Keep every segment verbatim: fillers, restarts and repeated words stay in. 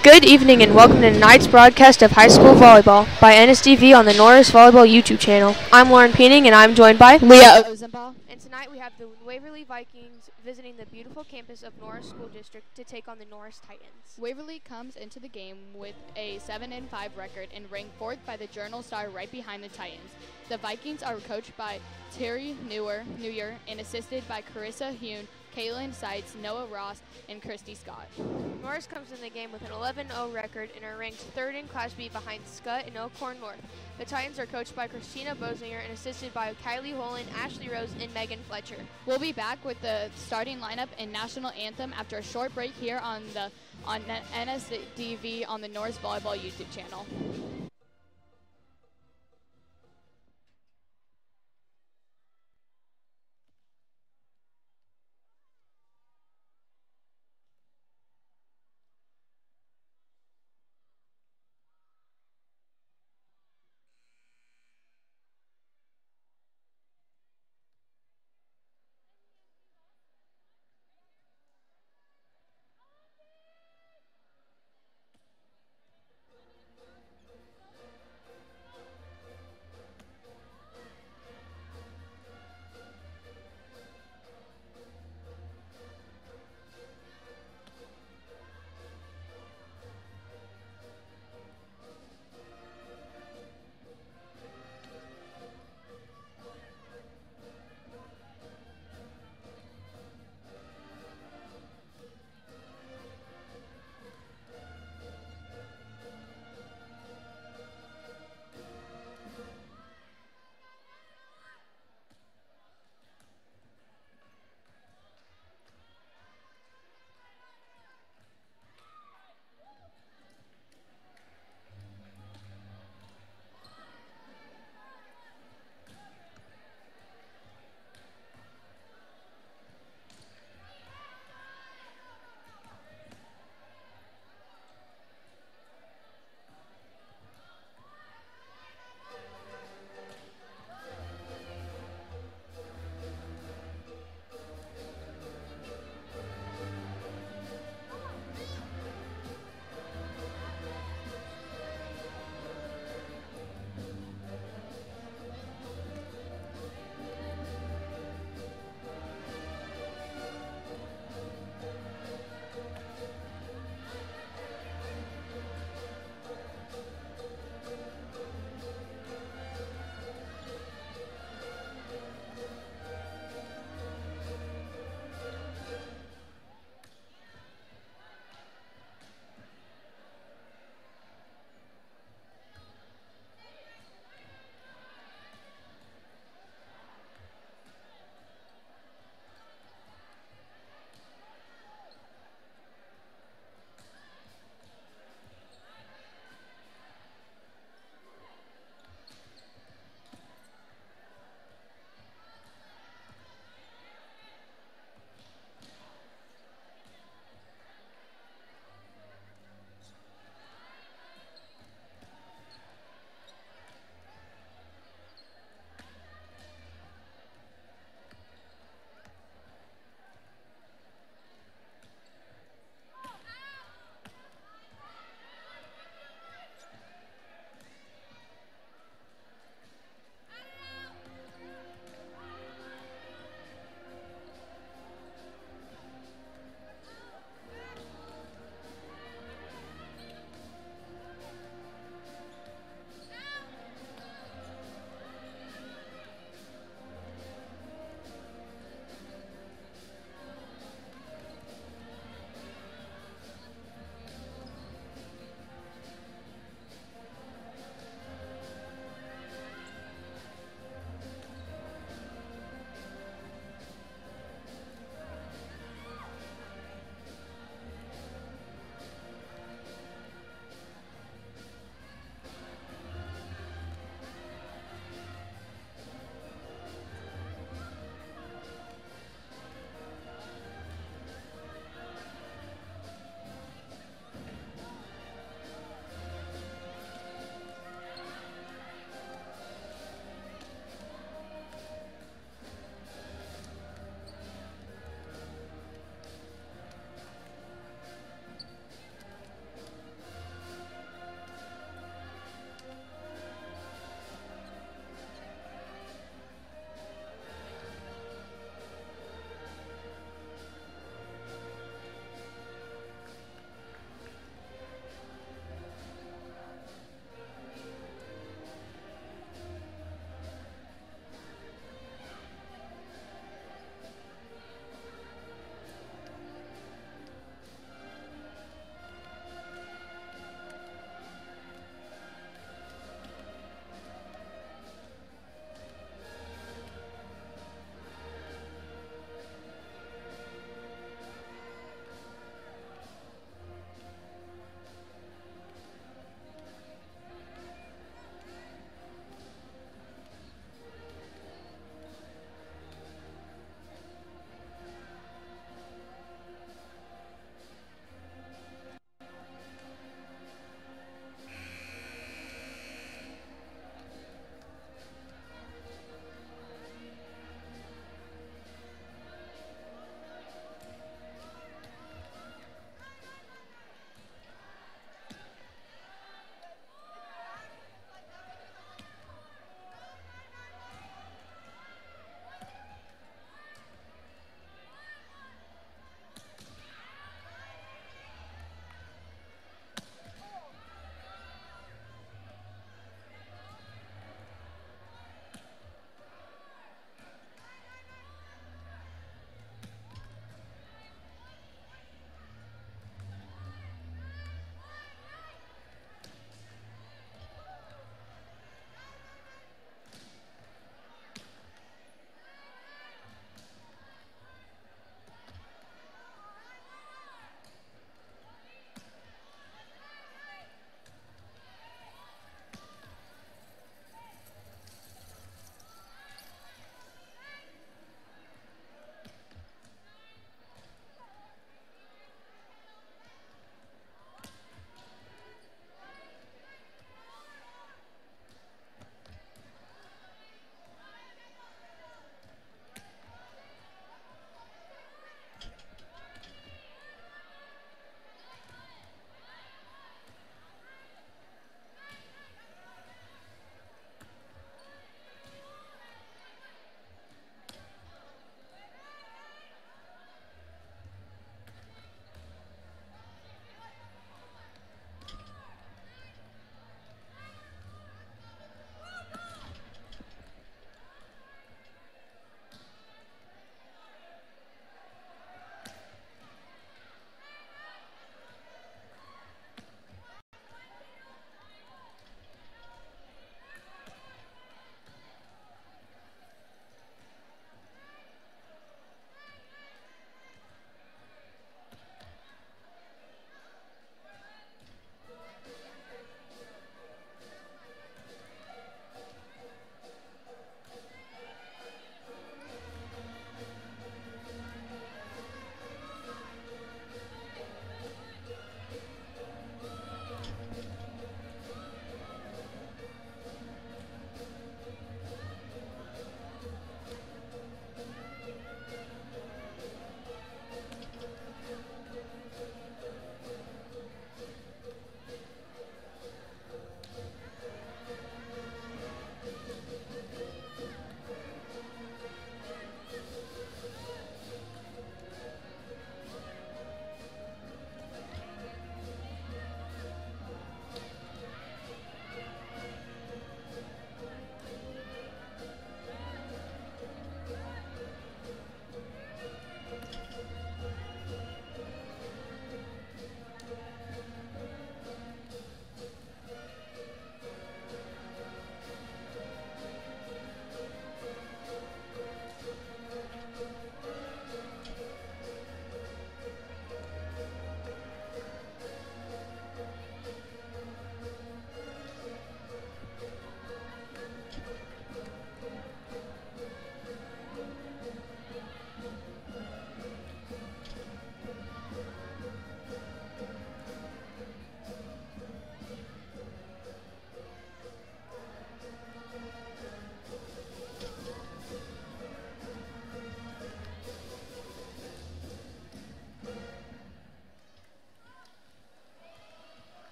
Good evening and welcome to tonight's broadcast of high school volleyball by N S D V on the Norris Volleyball YouTube channel. I'm Lauren Peening and I'm joined by Leah Ozenbaugh. And tonight we have the Waverly Vikings visiting the beautiful campus of Norris School District to take on the Norris Titans. Waverly comes into the game with a seven and five record and ranked fourth by the Journal Star right behind the Titans. The Vikings are coached by Terry Newer, Newer and assisted by Carissa Hune, Caitlin Seitz, Noah Ross, and Christy Scott. Norris comes in the game with an eleven oh record and are ranked third in Class B behind Scott and Elkhorn North. The Titans are coached by Christina Bosinger and assisted by Kylie Holland, Ashley Rose, and Megan Fletcher. We'll be back with the starting lineup and national anthem after a short break here on the on N S D V on the Norris Volleyball YouTube channel.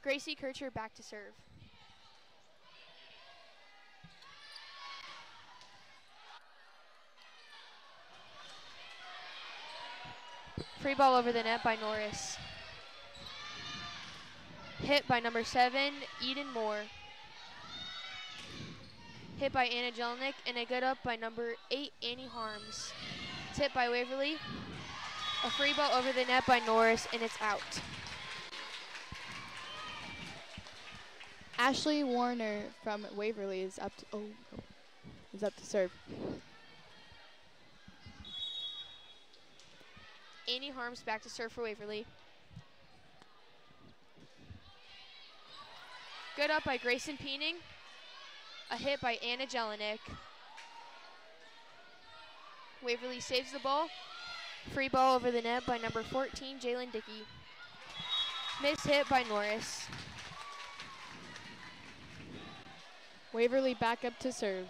Gracie Kircher back to serve. Free ball over the net by Norris. Hit by number seven, Eden Moore. Hit by Anna Jelinek, and a good up by number eight, Annie Harms. Tip by Waverly. A free ball over the net by Norris, and it's out. Ashley Warner from Waverly is up to, oh, is up to serve. Annie Harms back to serve for Waverly. Good up by Grayson Peening. A hit by Anna Jelinek. Waverly saves the ball. Free ball over the net by number fourteen, Jalen Dickey. Miss hit by Norris. Waverly back up to serve.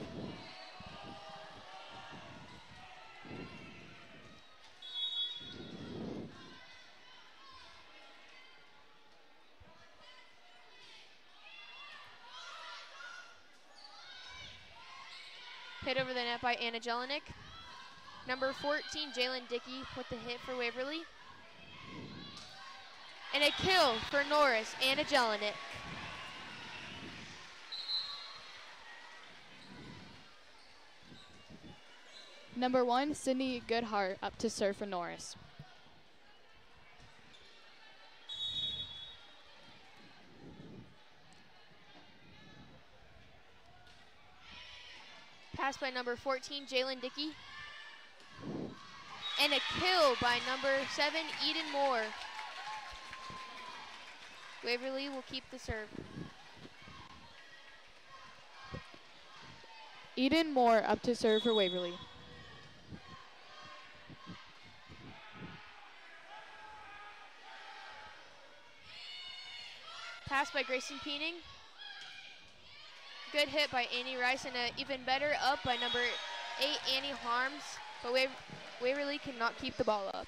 Hit over the net by Anna Jelinek. Number fourteen, Jalen Dickey with the hit for Waverly. And a kill for Norris, Anna Jelinek. Number one, Sydney Goodhart up to serve for Norris. Pass by number fourteen, Jalen Dickey. And a kill by number seven, Eden Moore. Waverly will keep the serve. Eden Moore up to serve for Waverly. Pass by Grayson Peening. Good hit by Annie Rice, and an even better up by number eight, Annie Harms. But Wav Waverly cannot keep the ball up.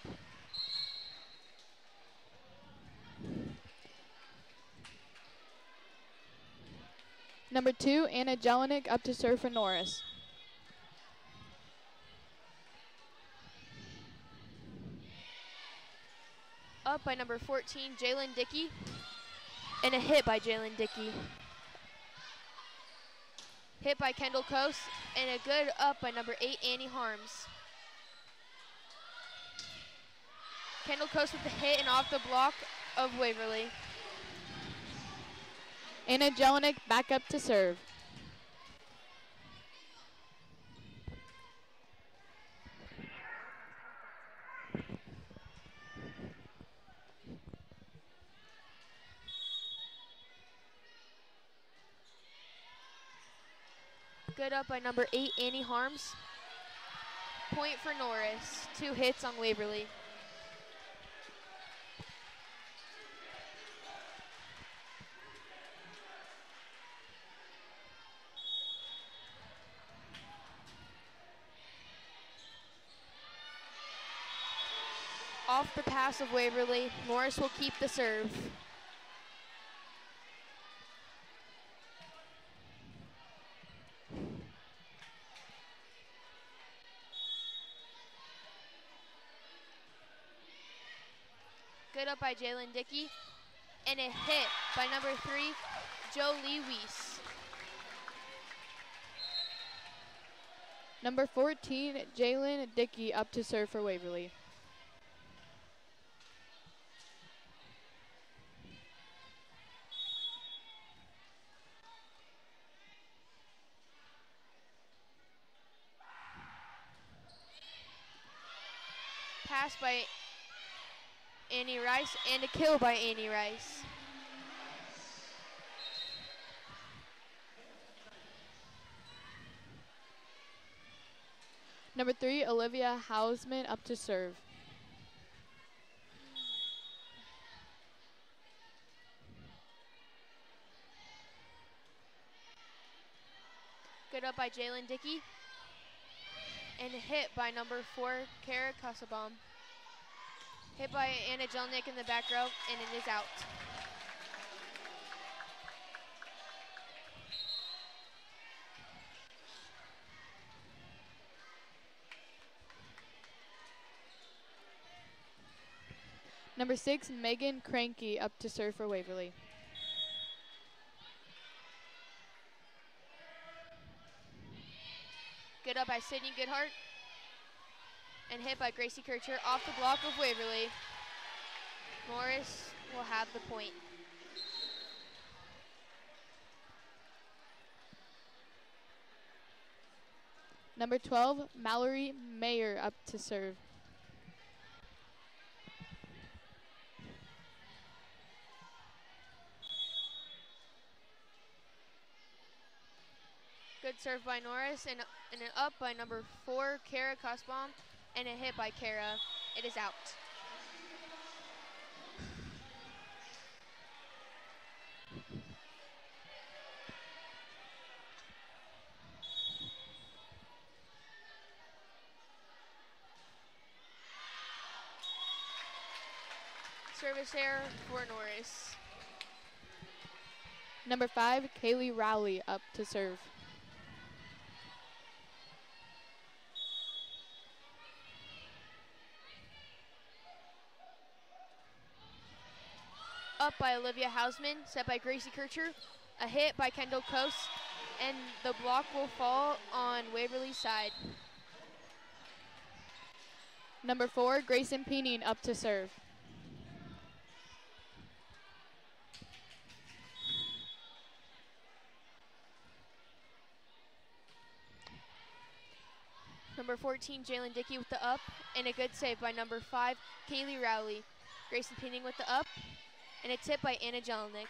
Number two, Anna Jelinek up to serve for Norris. Up by number fourteen, Jalen Dickey. And a hit by Jalen Dickey. Hit by Kendall Coase, and a good up by number eight, Annie Harms. Kendall Coase with the hit and off the block of Waverly. Anna Jelinek back up to serve. Good up by number eight, Annie Harms. Point for Norris. Two hits on Waverly. Off the pass of Waverly, Norris will keep the serve. Good up by Jalen Dickey, and a hit by number three, Jolie Weiss. Number fourteen, Jalen Dickey up to serve for Waverly. Pass by Annie Rice, and a kill by Annie Rice. Number three, Olivia Hausman up to serve. Good up by Jalen Dickey, and a hit by number four, Kara Kasabam. Hit by Anna Jelinek in the back row, and it is out. Number six, Megan Cranky up to serve for Waverly. Good up by Sydney Goodhart. And hit by Gracie Kircher off the block of Waverly. Norris will have the point. Number twelve, Mallory Mayer up to serve. Good serve by Norris and, and an up by number four, Kara Kosbaum, and a hit by Kara. It is out. Service error for Norris. Number five, Kaylee Rowley up to serve. Up by Olivia Hausman, set by Gracie Kircher. A hit by Kendall Coase, and the block will fall on Waverly's side. Number four, Grayson Peening up to serve. Number fourteen, Jalen Dickey with the up, and a good save by number five, Kaylee Rowley. Grayson Peening with the up, and a tip by Anna Jelinek.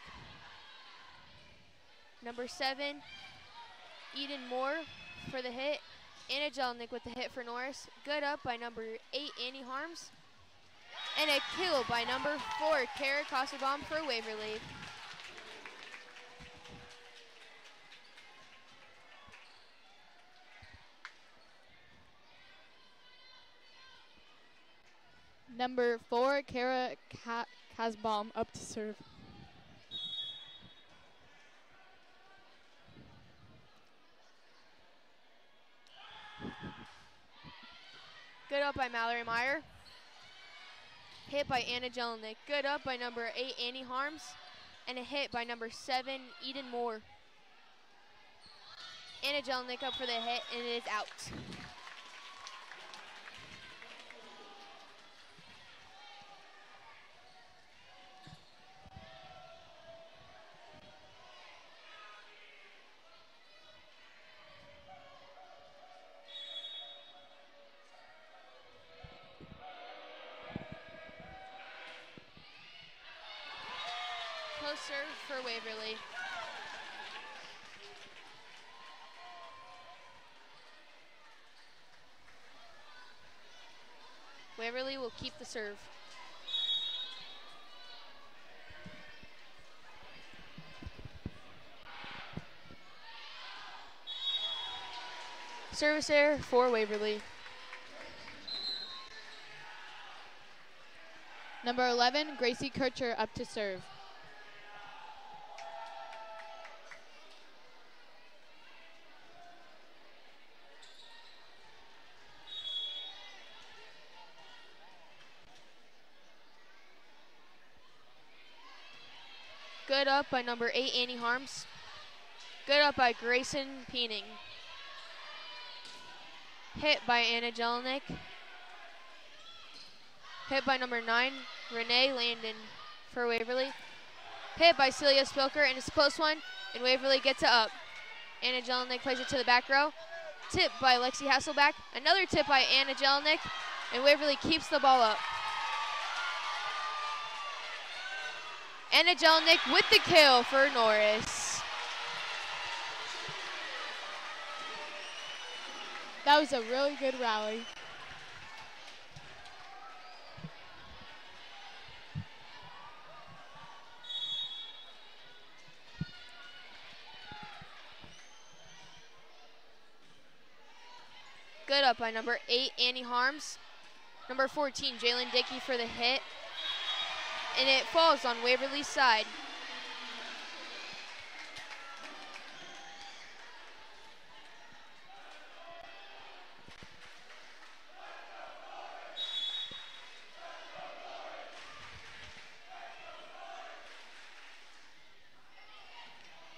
Number seven, Eden Moore for the hit. Anna Jelinek with the hit for Norris. Good up by number eight, Annie Harms. And a kill by number four, Kara Kosselbaum for Waverly. Number four, Kara Ka Kasbaum up to serve. Good up by Mallory Meyer. Hit by Anna Jelinek. Good up by number eight, Annie Harms. And a hit by number seven, Eden Moore. Anna Jelinek up for the hit, and it is out. Close serve for Waverly. Waverly will keep the serve. Service error for Waverly. Number eleven, Gracie Kircher up to serve. Good up by number eight, Annie Harms. Good up by Grayson Peening. Hit by Anna Jelinek. Hit by number nine, Renee Landon for Waverly. Hit by Celia Spilker, and it's a close one, and Waverly gets it up. Anna Jelinek plays it to the back row. Tip by Lexi Hasselback. Another tip by Anna Jelinek, and Waverly keeps the ball up. Anna Jelinek with the kill for Norris. That was a really good rally. Good up by number eight, Annie Harms. Number fourteen, Jalen Dickey for the hit. And it falls on Waverly's side.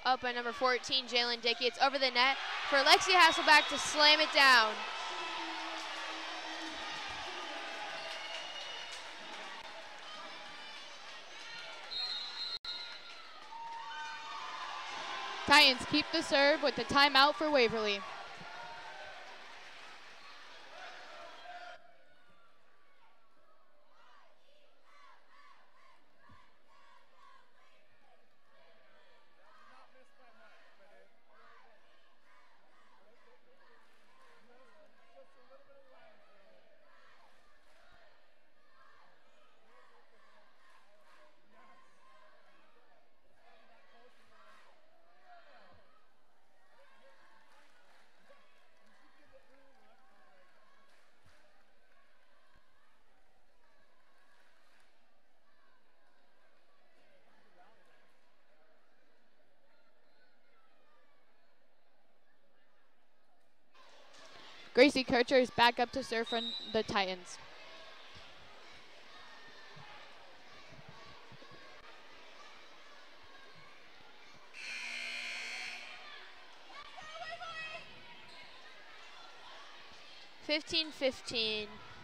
Up by number fourteen, Jalen Dickey. It's over the net for Lexi Hasselback to slam it down. Titans keep the serve with the timeout for Waverly. Gracie Kircher is back up to serve from the Titans. fifteen fifteen.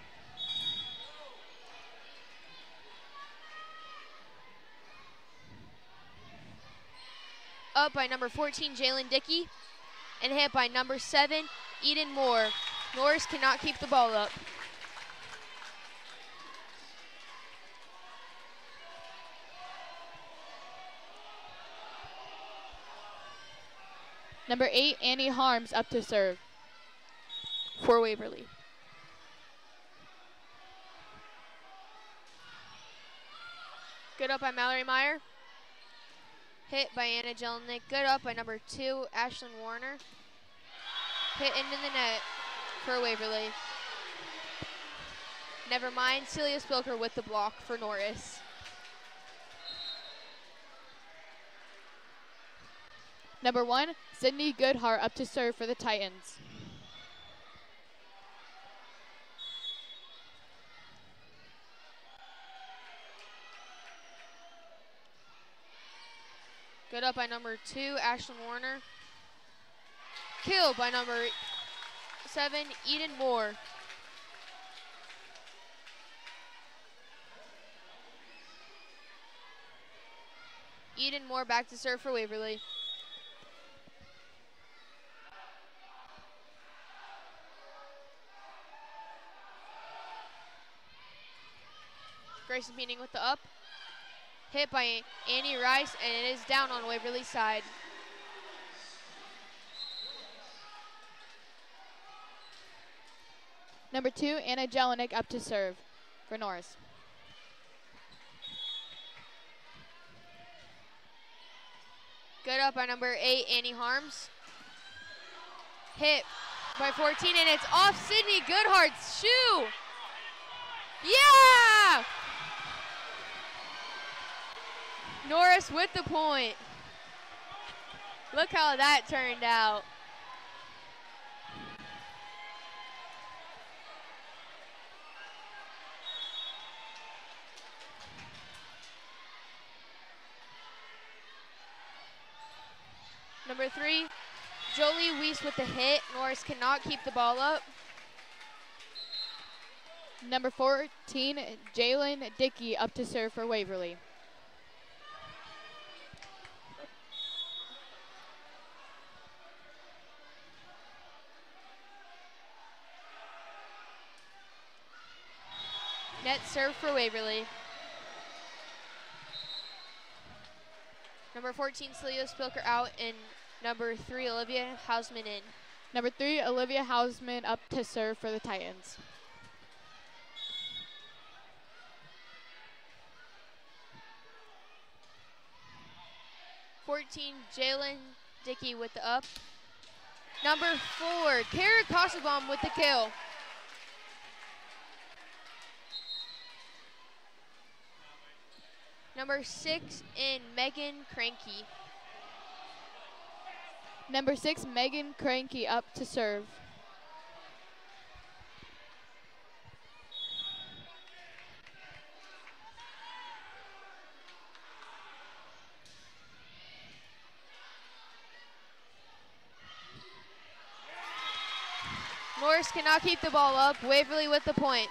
Up by number fourteen, Jalen Dickey, and hit by number seven, Eden Moore. Norris cannot keep the ball up. Number eight, Annie Harms up to serve For Waverly. Good up by Mallory Meyer. Hit by Anna Jelinek. Good up by number two, Ashlyn Warner. Hit into the net for Waverly. Never mind, Celia Spilker with the block for Norris. Number one, Sydney Goodhart up to serve for the Titans. Good up by number two, Ashlyn Warner. Kill by number seven, Eden Moore. Eden Moore back to serve for Waverly. Grayson Meaning with the up. Hit by Annie Rice, and it is down on Waverly's side. Number two, Anna Jelinek up to serve for Norris. Good up by number eight, Annie Harms. Hit by fourteen, and it's off Sydney Goodhart's shoe. Yeah! Norris with the point. Look how that turned out. Number three, Jolie Weiss with the hit. Norris cannot keep the ball up. Number fourteen, Jalen Dickey up to serve for Waverly. Net serve for Waverly. Number fourteen, Celia Spilker out, and number three, Olivia Hausman in. Number three, Olivia Hausman up to serve for the Titans. fourteen, Jalen Dickey with the up. Number four, Kara Kosselbaum with the kill. Number six in Megan Cranky. Number six, Megan Cranky up to serve. Norris cannot keep the ball up. Waverly with the point.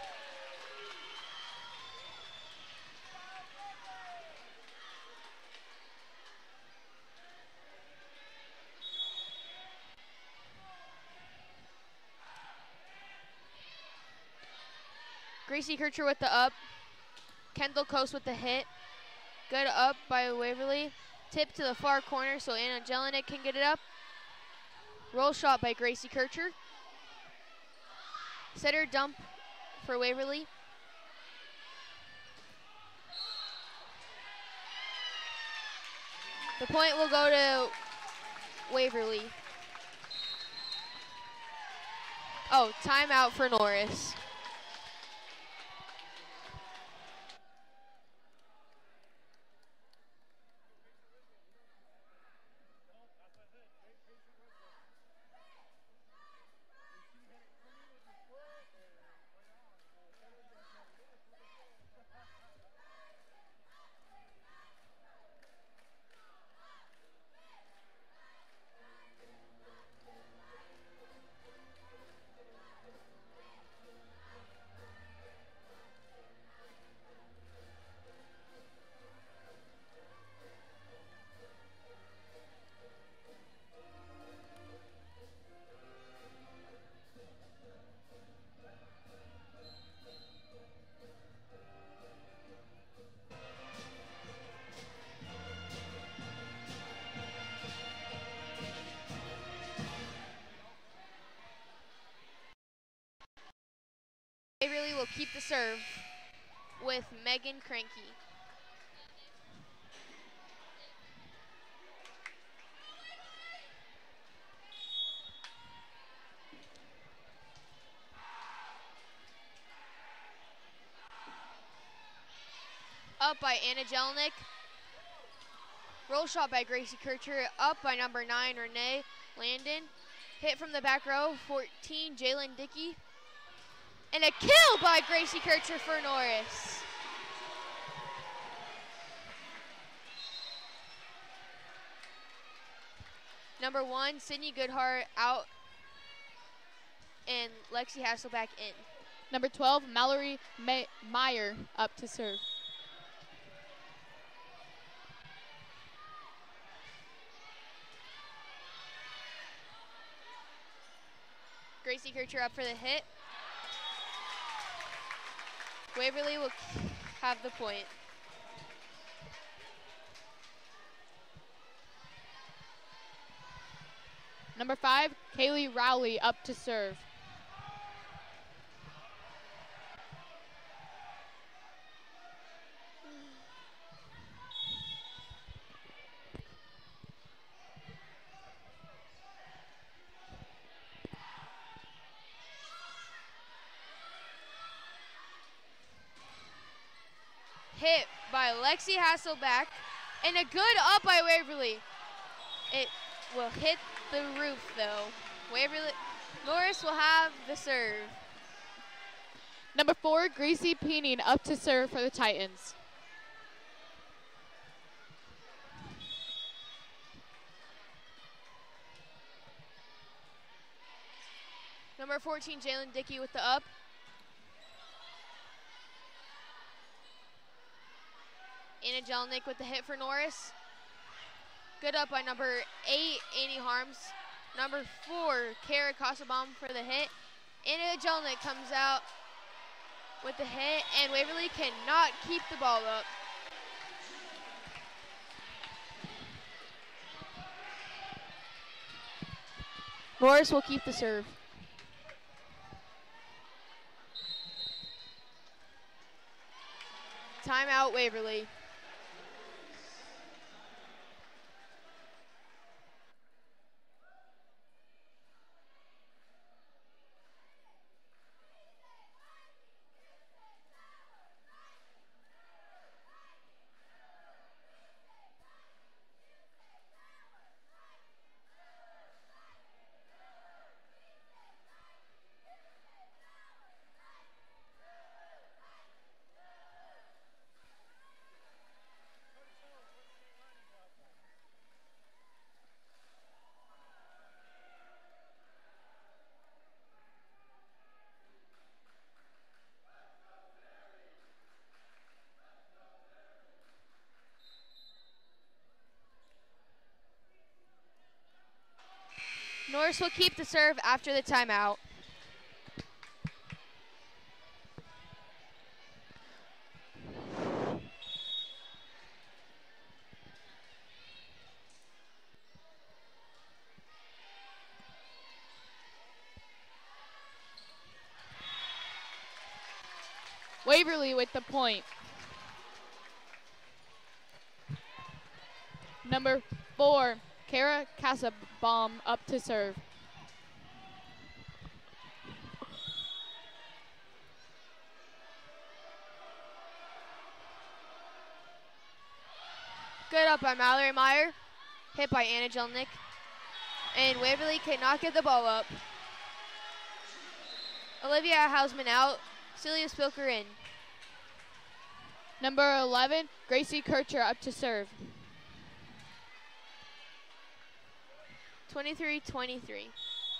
Gracie Kircher with the up. Kendall Coast with the hit. Good up by Waverly. Tip to the far corner so Anna Jelinek can get it up. Roll shot by Gracie Kircher. Setter dump for Waverly. The point will go to Waverly. Oh, timeout for Norris. Waverly will keep the serve with Megan Cranky. Up by Anna Jelinek. Roll shot by Gracie Kircher. Up by number nine, Renee Landon. Hit from the back row, fourteen, Jalen Dickey. And a kill by Gracie Kircher for Norris. Number one, Sydney Goodhart out. And Lexi Hasselback in. Number twelve, Mallory May Meyer up to serve. Gracie Kircher up for the hit. Waverly will have the point. Number five, Kaylee Rowley up to serve. Hit by Lexi Hasselback, and a good up by Waverly. It will hit the roof though. Waverly, Norris will have the serve. Number four, Gracie Peening up to serve for the Titans. Number fourteen, Jalen Dickey with the up. Anna Jelinek with the hit for Norris. Good up by number eight, Annie Harms. Number four, Kara Kassabaum for the hit. Anna Jelinek comes out with the hit, and Waverly cannot keep the ball up. Norris will keep the serve. Timeout, Waverly. Norris will keep the serve after the timeout. Waverly with the point. Number four, Kara Casabaum up to serve. Good up by Mallory Meyer. Hit by Anna Jelnick. And Waverly cannot get the ball up. Olivia Hausman out. Celia Spilker in. Number eleven, Gracie Kircher up to serve. twenty-three twenty-three.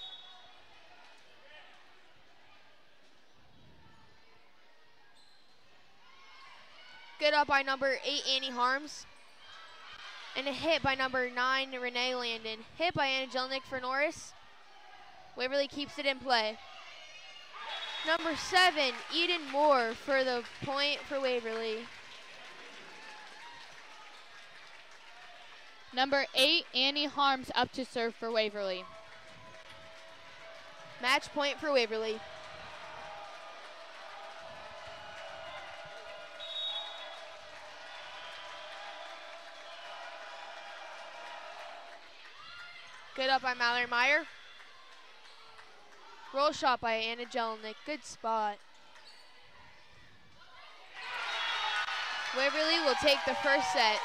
Good up by number eight, Annie Harms. And a hit by number nine, Renee Landon. Hit by Anna Jelnick for Norris. Waverly keeps it in play. Number seven, Eden Moore for the point for Waverly. Number eight, Annie Harms up to serve for Waverly. Match point for Waverly. Good up by Mallory Meyer. Roll shot by Anna Jelnick. Good spot. Waverly will take the first set.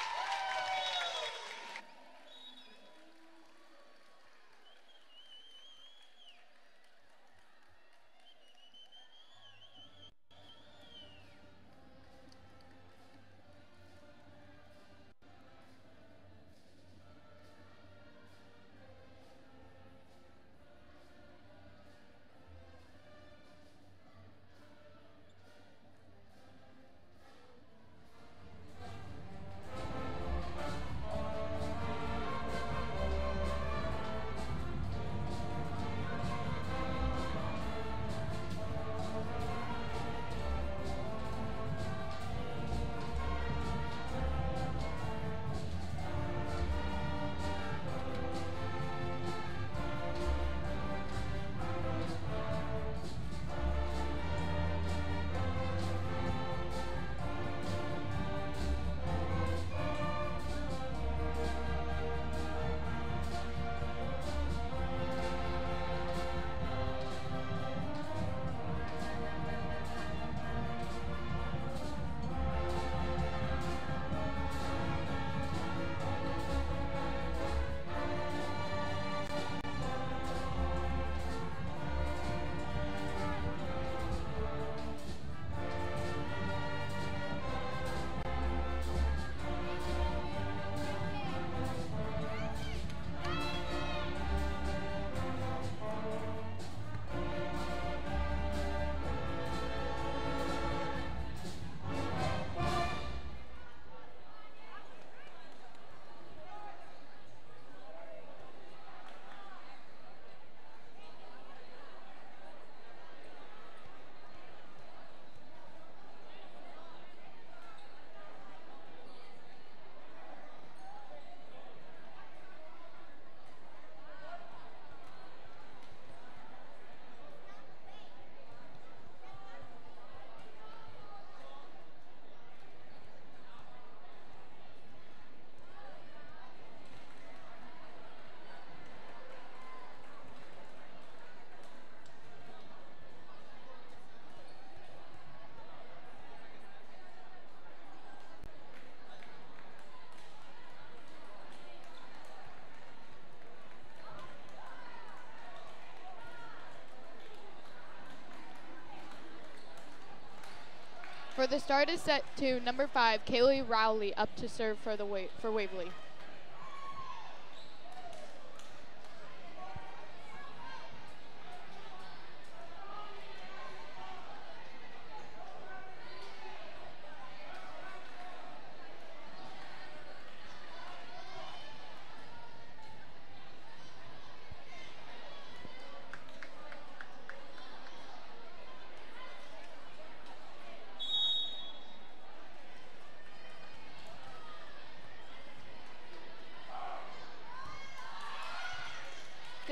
For the start of set two, number five, Kaylee Rowley up to serve for the wa for Waverly.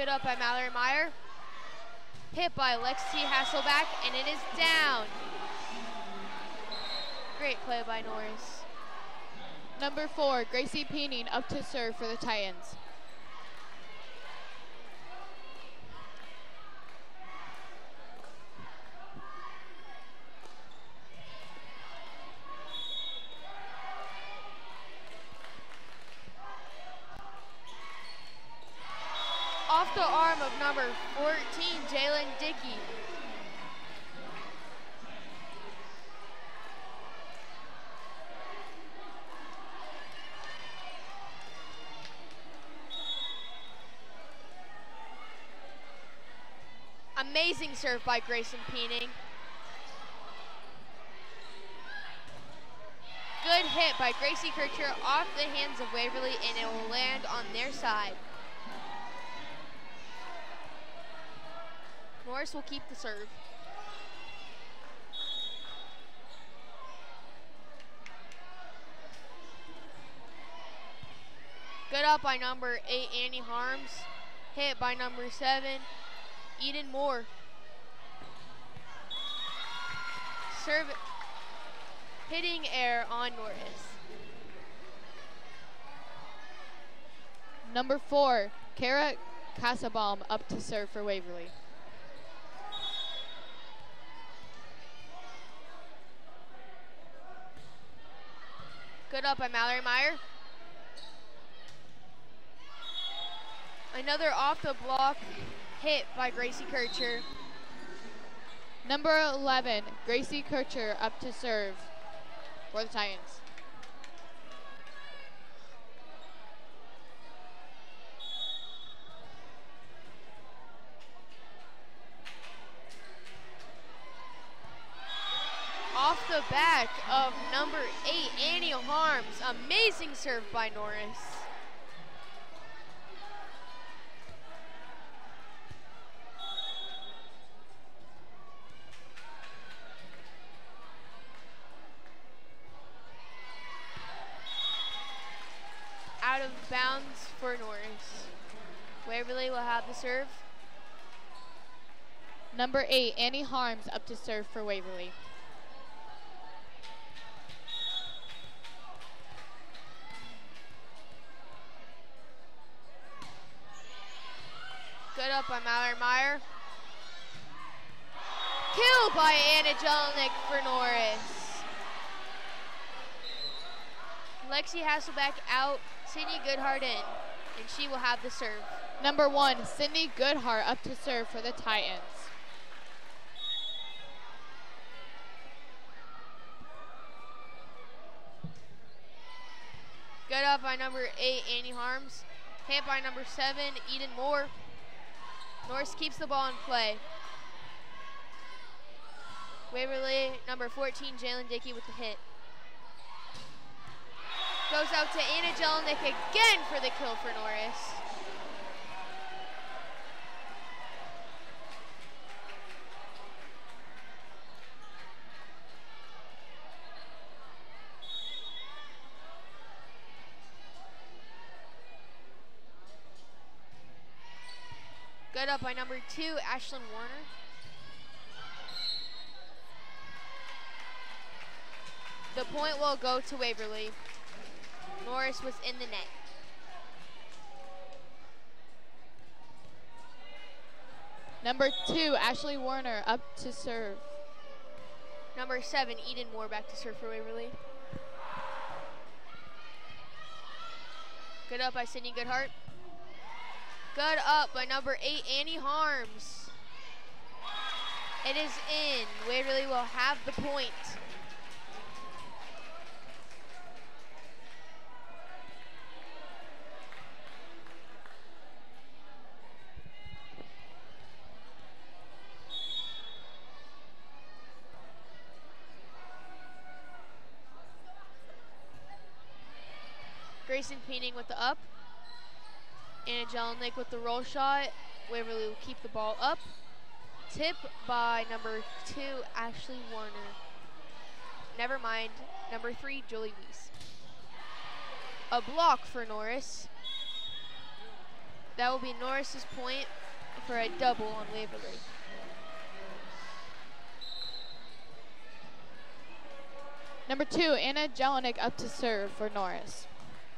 Good up by Mallory Meyer. Hit by Lexi Hasselback, and it is down. Great play by Norris. Number four, Gracie Peening up to serve for the Titans. Off the arm of number fourteen, Jalen Dickey. Amazing serve by Grayson Peening. Good hit by Gracie Kircher off the hands of Waverly, and it will land on their side. Norris will keep the serve. Good up by number eight, Annie Harms. Hit by number seven, Eden Moore. Serve, hitting air on Norris. Number four, Kara Casabaum up to serve for Waverly. Good up by Mallory Meyer. Another off the block hit by Gracie Kircher. Number eleven, Gracie Kircher up to serve for the Titans. Off the back of number eight, Annie Harms. Amazing serve by Norris. Out of bounds for Norris. Waverly will have the serve. Number eight, Annie Harms up to serve for Waverly. Good up by Mallory Meyer. Kill by Anna Jelinek for Norris. Lexi Hasselback out, Sydney Goodhart in, and she will have the serve. Number one, Sydney Goodhart up to serve for the Titans. Good up by number eight, Annie Harms. Hit by number seven, Eden Moore. Norris keeps the ball in play. Waverly, number fourteen, Jalen Dickey with the hit. Goes out to Anna Jelinek again for the kill for Norris. Good up by number two, Ashlyn Warner. The point will go to Waverly. Norris was in the net. Number two, Ashley Warner up to serve. Number seven, Eden Moore back to serve for Waverly. Good up by Sydney Goodhart. Good up by number eight, Annie Harms. It is in. Waverly will have the point. Grayson Peening with the up. Anna Jelinek with the roll shot. Waverly will keep the ball up. Tip by number two, Ashley Warner. Never mind, number three, Julie Weiss. A block for Norris. That will be Norris's point for a double on Waverly. Number two, Anna Jelinek up to serve for Norris.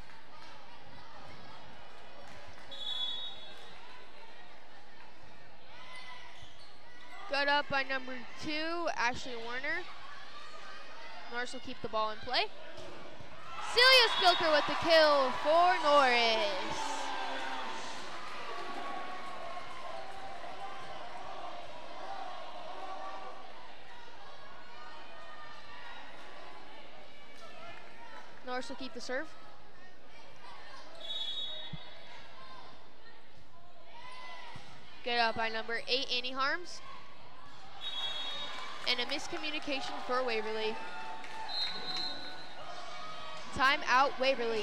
Good up by number two, Ashley Warner. Norris will keep the ball in play. Celia Spilker with the kill for Norris. Norris will keep the serve. Good up by number eight, Annie Harms. And a miscommunication for Waverly. Time out, Waverly.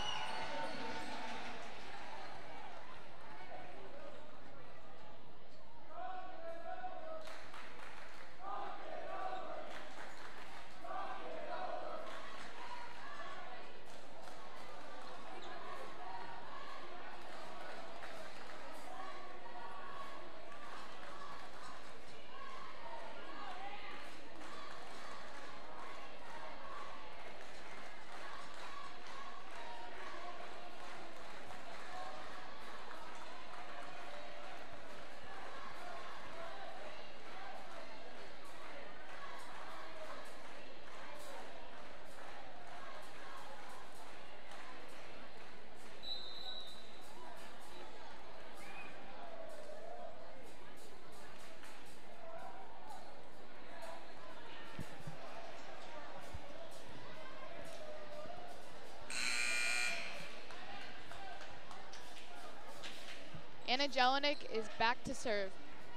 Anna Jelinek is back to serve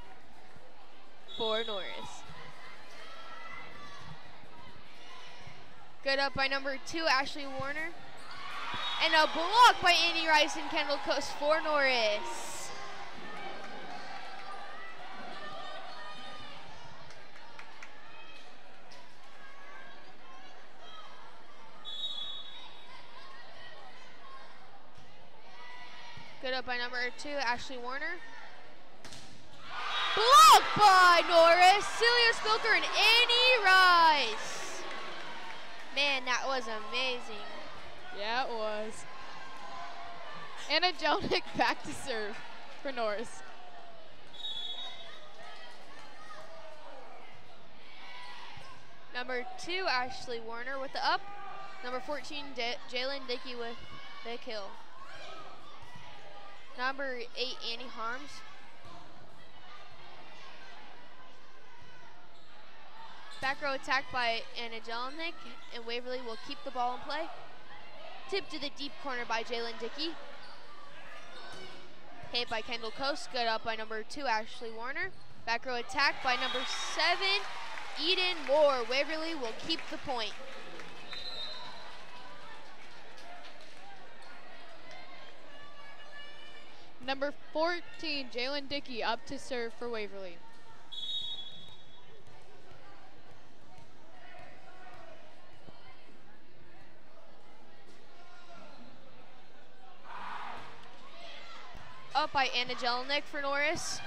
for Norris. Good up by number two, Ashley Warner. And a block by Annie Rice and Kendall Coast for Norris. Good up by number two, Ashley Warner. Blocked by Norris, Celia Spilker, and Annie Rice. Man, that was amazing. Yeah, it was. Anna Jelinek back to serve for Norris. Number two, Ashley Warner with the up. Number fourteen, Jalen Dickey with the kill. Number eight, Annie Harms. Back row attack by Anna Jelinek, and Waverly will keep the ball in play. Tip to the deep corner by Jalen Dickey. Hit by Kendall Coast, good up by number two, Ashley Warner. Back row attack by number seven, Eden Moore. Waverly will keep the point. Number fourteen, Jalen Dickey up to serve for Waverly. Up by Anna Jelinek for Norris.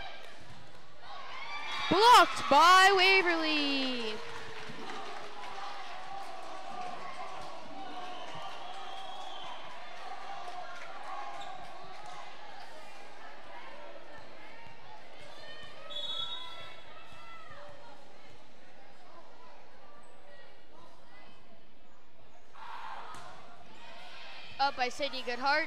Blocked by Waverly. Up by Sydney Goodhart.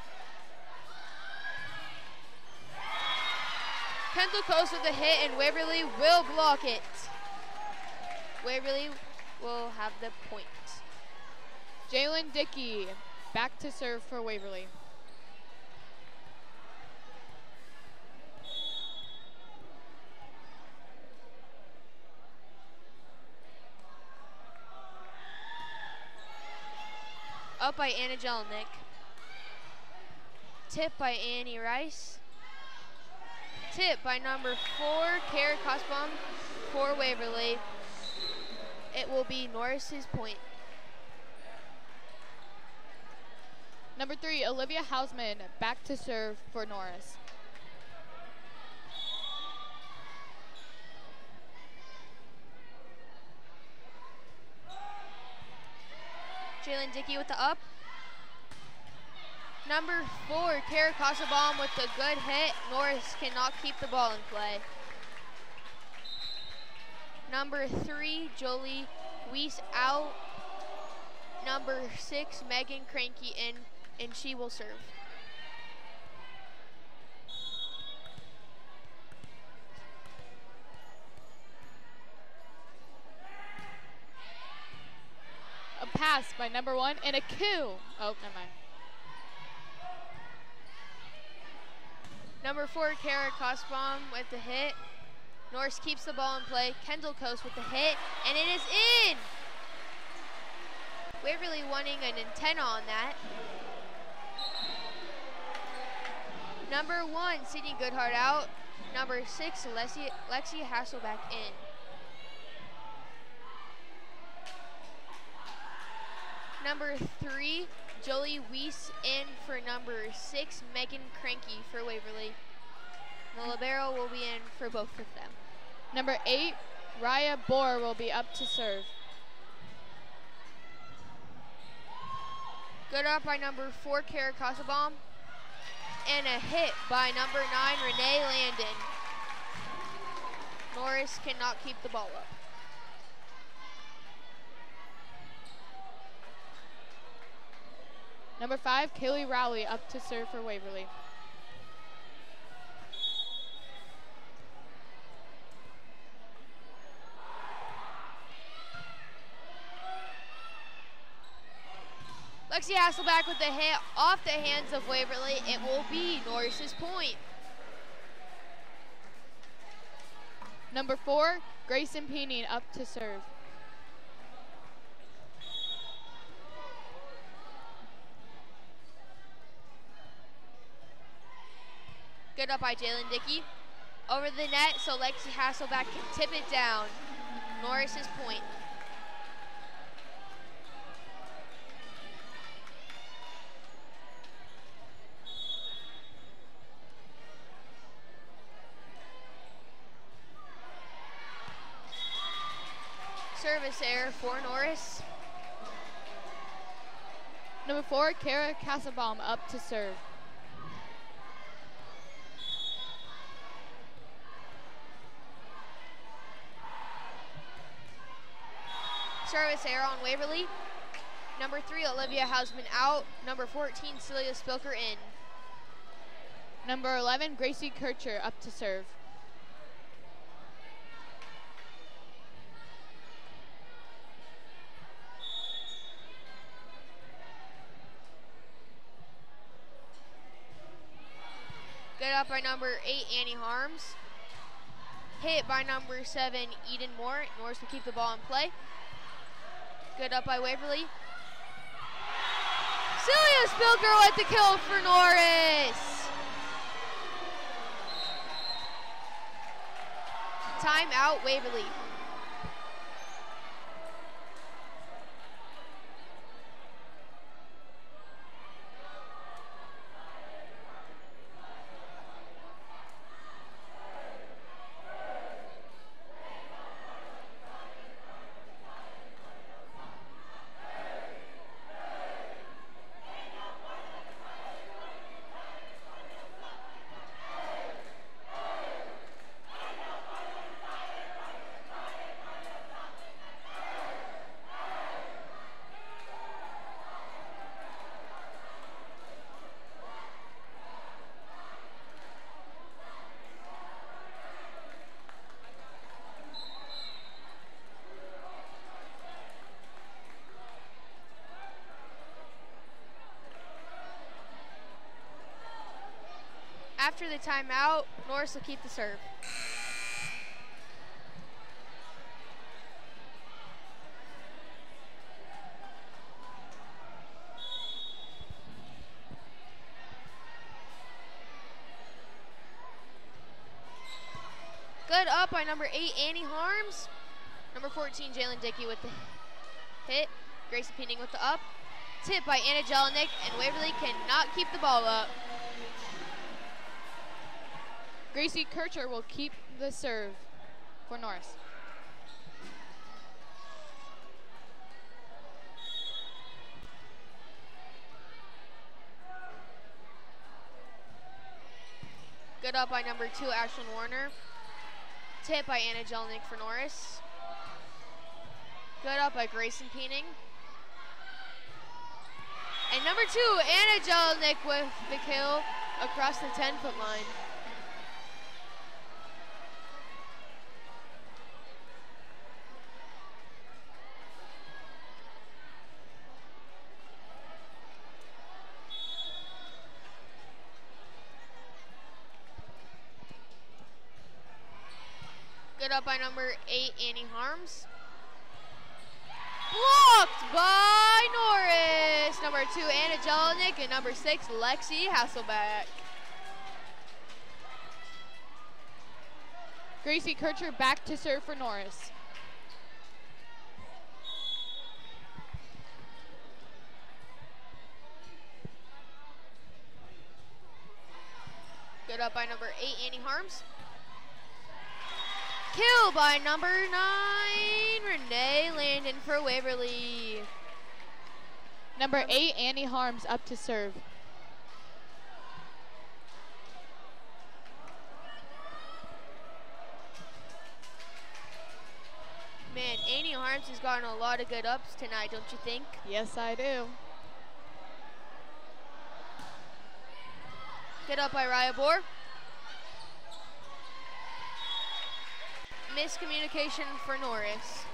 Kendall Coast with a hit, and Waverly will block it. Waverly will have the point. Jalen Dickey back to serve for Waverly. Up by Anna Jelinek. Tip by Annie Rice. Tip by number four, Kara Kosbaum for Waverly. It will be Norris's point. Number three, Olivia Hausman back to serve for Norris. Jalen Dickey with the up. Number four, Kara Casabaum with the good hit. Norris cannot keep the ball in play. Number three, Jolie Weiss out. Number six, Megan Cranky in, and she will serve. A pass by number one and a kill. Oh, never mind. Number four, Kara Casabaum with the hit. Norris keeps the ball in play. Kendall Coast with the hit, and it is in. Waverly wanting an antenna on that. Number one, Sydney Goodhart out. Number six, Lexi, Lexi Hasselback in. Number three, Jolie Weiss in for number six, Megan Cranky for Waverly. The libero will be in for both of them. Number eight, Raya Bohr will be up to serve. Good up by number four, Kara Casabaum. And a hit by number nine, Renee Landon. Norris cannot keep the ball up. Number five, Kaylee Rowley up to serve for Waverly. Lexi Hasselback with the hit off the hands of Waverly. It will be Norris's point. Number four, Grayson Peening up to serve. Good up by Jalen Dickey. Over the net, so Lexi Hasselback can tip it down. Norris's point. Service error for Norris. Number four, Kara Casabaum up to serve. Service error on Waverly. Number three, Olivia Hausman out. Number fourteen, Celia Spilker in. Number eleven, Gracie Kircher up to serve. Good up by number eight, Annie Harms. Hit by number seven, Eden Moore. Norris will keep the ball in play. Good up by Waverly. Celia Spilker with the kill for Norris. Timeout, Waverly. After the timeout, Norris will keep the serve. Good up by number eight, Annie Harms. Number fourteen, Jalen Dickey with the hit. Gracie Peening with the up. Tip by Anna Jelinek, and Waverly cannot keep the ball up. Gracie Kircher will keep the serve for Norris. Good up by number two, Ashlyn Warner. Tip by Anna Jelinek for Norris. Good up by Grayson Peening. And number two, Anna Jelinek with the kill across the ten-foot line. Good up by number eight, Annie Harms. Blocked by Norris. Number two, Anna Jelinek, and number six, Lexi Hasselbeck. Gracie Kircher back to serve for Norris. Good up by number eight, Annie Harms. Kill by number nine, Renee Landon for Waverly. Number eight, Annie Harms up to serve. Man, Annie Harms has gotten a lot of good ups tonight, don't you think? Yes, I do. Good up by Raya Bohr. Miscommunication for Norris.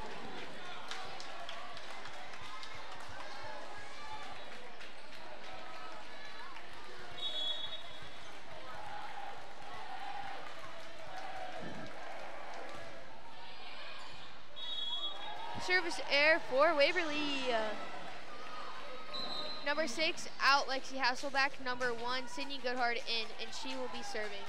Service error for Waverly. Uh, number six, out Lexi Hasselbeck. Number one, Sydney Goodhart in, and she will be serving.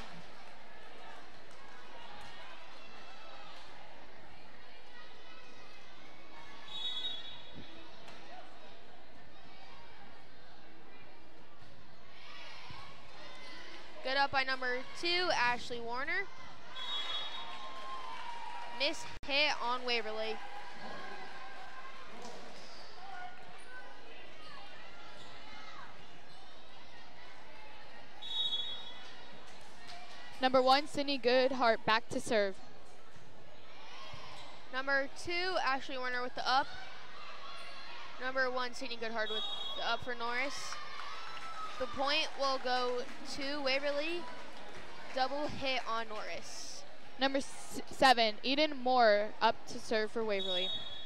Good up by number two, Ashley Warner. Miss hit on Waverly. Number one, Sydney Goodhart back to serve. Number two, Ashley Warner with the up. Number one, Sydney Goodhart with the up for Norris. The point will go to Waverly. Double hit on Norris. Number s seven, Eden Moore up to serve for Waverly.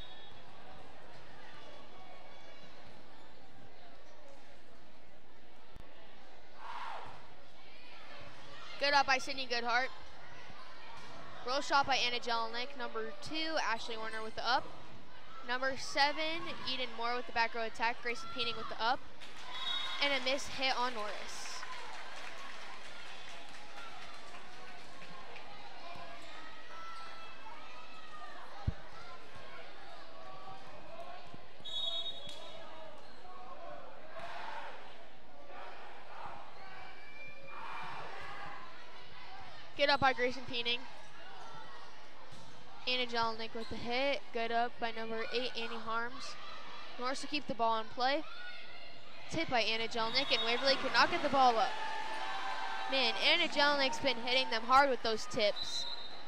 Good up by Sydney Goodhart. Roll shot by Anna Jelinek. Number two, Ashley Warner with the up. Number seven, Eden Moore with the back row attack. Grayson Peening with the up. And a miss hit on Norris. Good up by Grayson Peening. Anna Jelinek with the hit. Good up by number eight, Annie Harms. Norris will keep the ball in play. Tip by Anna Jelinek, and Waverly could not get the ball up. Man, Anna Jelinek's been hitting them hard with those tips.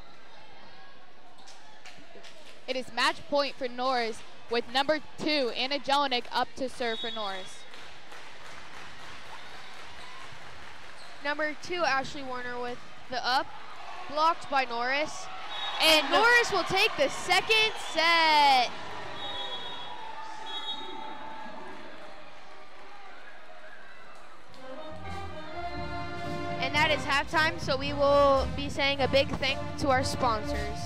It is match point for Norris with number two, Anna Jelinek up to serve for Norris. Number two, Ashley Warner with the up. Blocked by Norris. And Norris will take the second set. And that is halftime, so we will be saying a big thank you to our sponsors.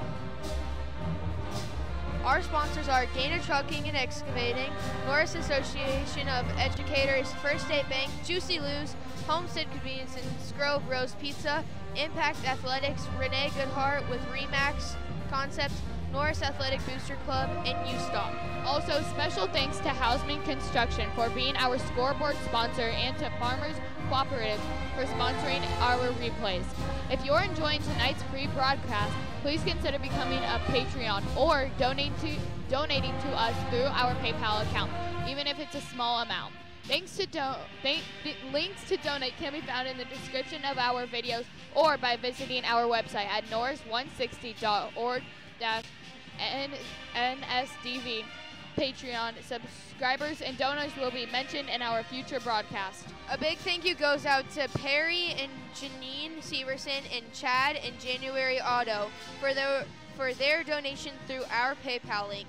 Our sponsors are Gainer Trucking and Excavating, Norris Association of Educators, First State Bank, Juicy Lou's, Homestead Convenience and Grove Rose Pizza, Impact Athletics, Renee Goodhart with Remax Concepts, Norris Athletic Booster Club, and U-Stop. Also, special thanks to Houseman Construction for being our scoreboard sponsor and to Farmers Cooperative for sponsoring our replays. If you're enjoying tonight's free broadcast, please consider becoming a Patreon or donating to, donating to us through our PayPal account, even if it's a small amount. Thanks to do th th links to donate can be found in the description of our videos or by visiting our website at norris one sixty dot org dash N S D V. Patreon subscribers and donors will be mentioned in our future broadcast. A big thank you goes out to Perry and Janine Severson and Chad and January Auto for their for their donation through our PayPal link.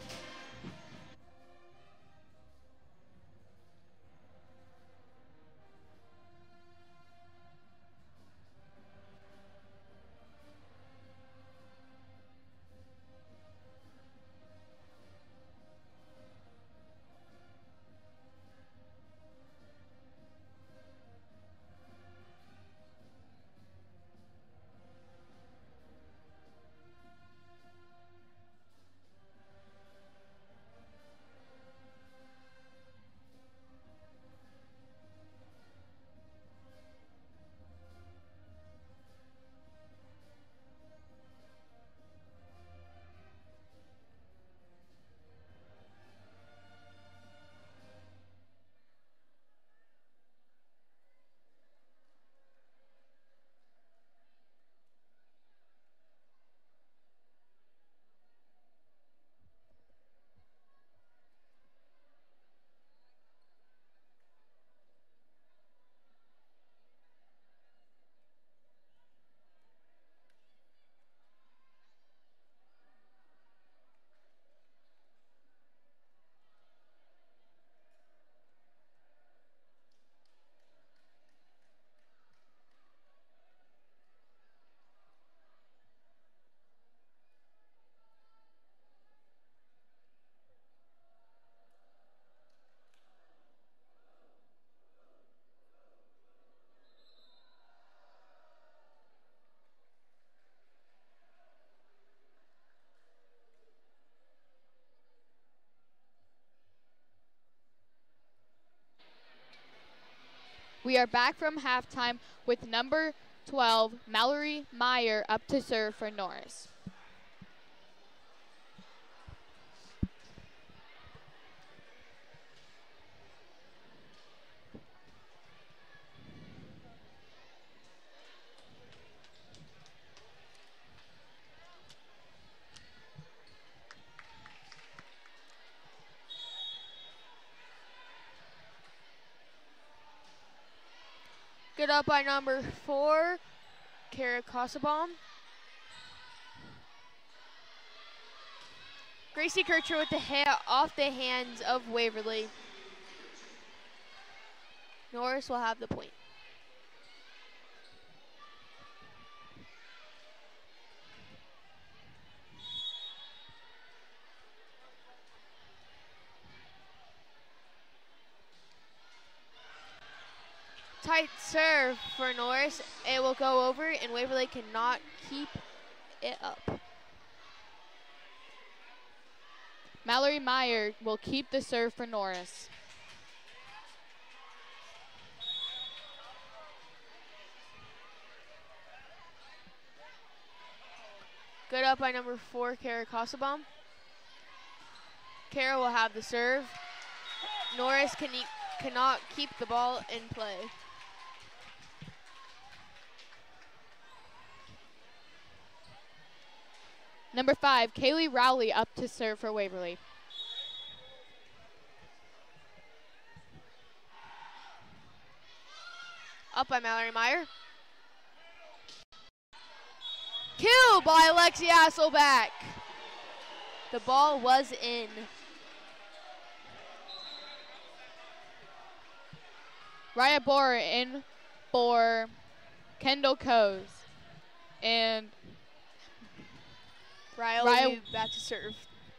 We are back from halftime with number twelve, Mallory Meyer, up to serve for Norris. Good up by number four, Kara Kosabaum. Gracie Kircher with the ha off the hands of Waverly. Norris will have the point. Tight serve for Norris. It will go over, and Waverly cannot keep it up. Mallory Meyer will keep the serve for Norris. Good up by number four, Kara Kosabaum. Kara will have the serve. Norris can e cannot keep the ball in play. Number five, Kaylee Rowley, up to serve for Waverly. Up by Mallory Meyer. Kill by Alexi Hasselback. The ball was in. Raya Borer in for Kendall Coes. And Raya Raya will be back to serve.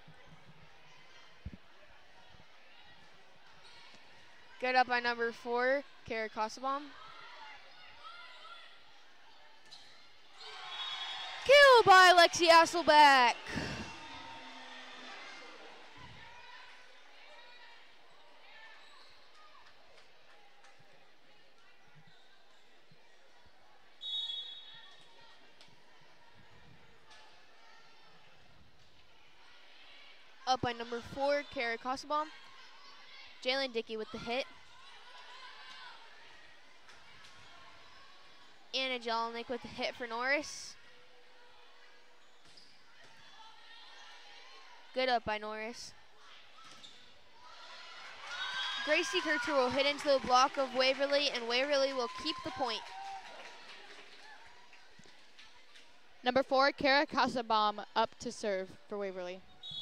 Good up by number four, Kara Kosabaum. Kill by Alexi Hasselback. Up by number four, Kara Kosabaum. Jalen Dickey with the hit. Anna Jelinek with the hit for Norris. Good up by Norris. Gracie Kircher will hit into the block of Waverly, and Waverly will keep the point. Number four, Kara Casabaum up to serve for Waverly.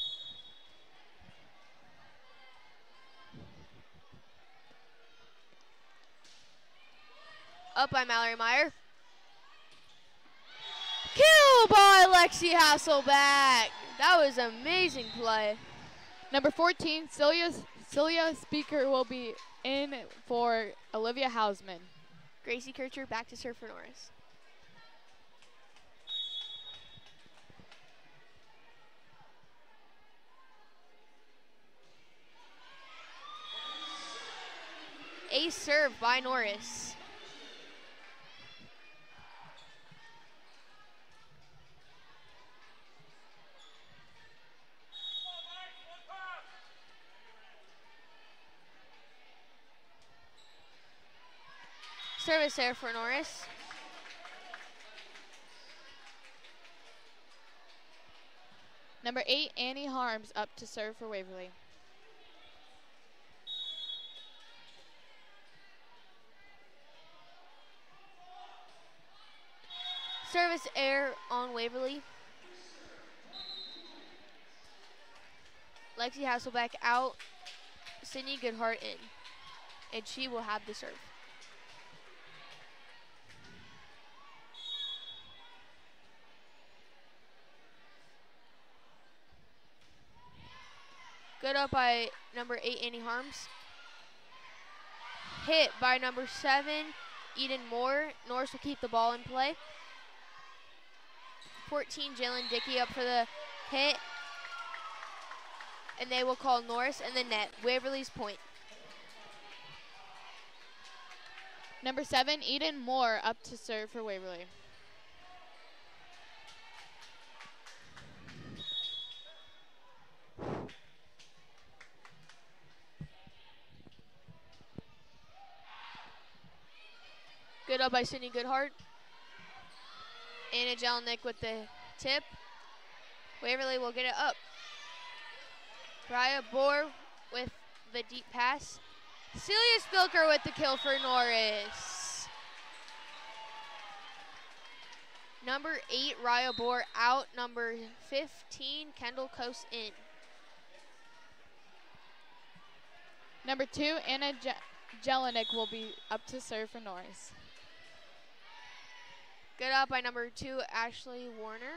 Up by Mallory Meyer. Kill by Lexi Hasselback. That was an amazing play. Number fourteen, Celia, Celia Speaker will be in for Olivia Hausman. Gracie Kircher back to serve for Norris. Ace serve by Norris. Service there for Norris. Number eight, Annie Harms up to serve for Waverly. Service error on Waverly. Lexi Hasselbeck out. Sydney Goodhart in. And she will have the serve. Good up by number eight, Annie Harms. Hit by number seven, Eden Moore. Norris will keep the ball in play. fourteen, Jalen Dickey up for the hit. And they will call Norris in the net. Waverly's point. Number seven, Eden Moore up to serve for Waverly. Good up by Sydney Goodhart. Anna Jelinek with the tip. Waverly will get it up. Raya Bohr with the deep pass. Celia Spilker with the kill for Norris. Number eight, Raya Bohr out. Number fifteen, Kendall Coase in. Number two, Anna Je Jelinek will be up to serve for Norris. Good up by number two, Ashley Warner.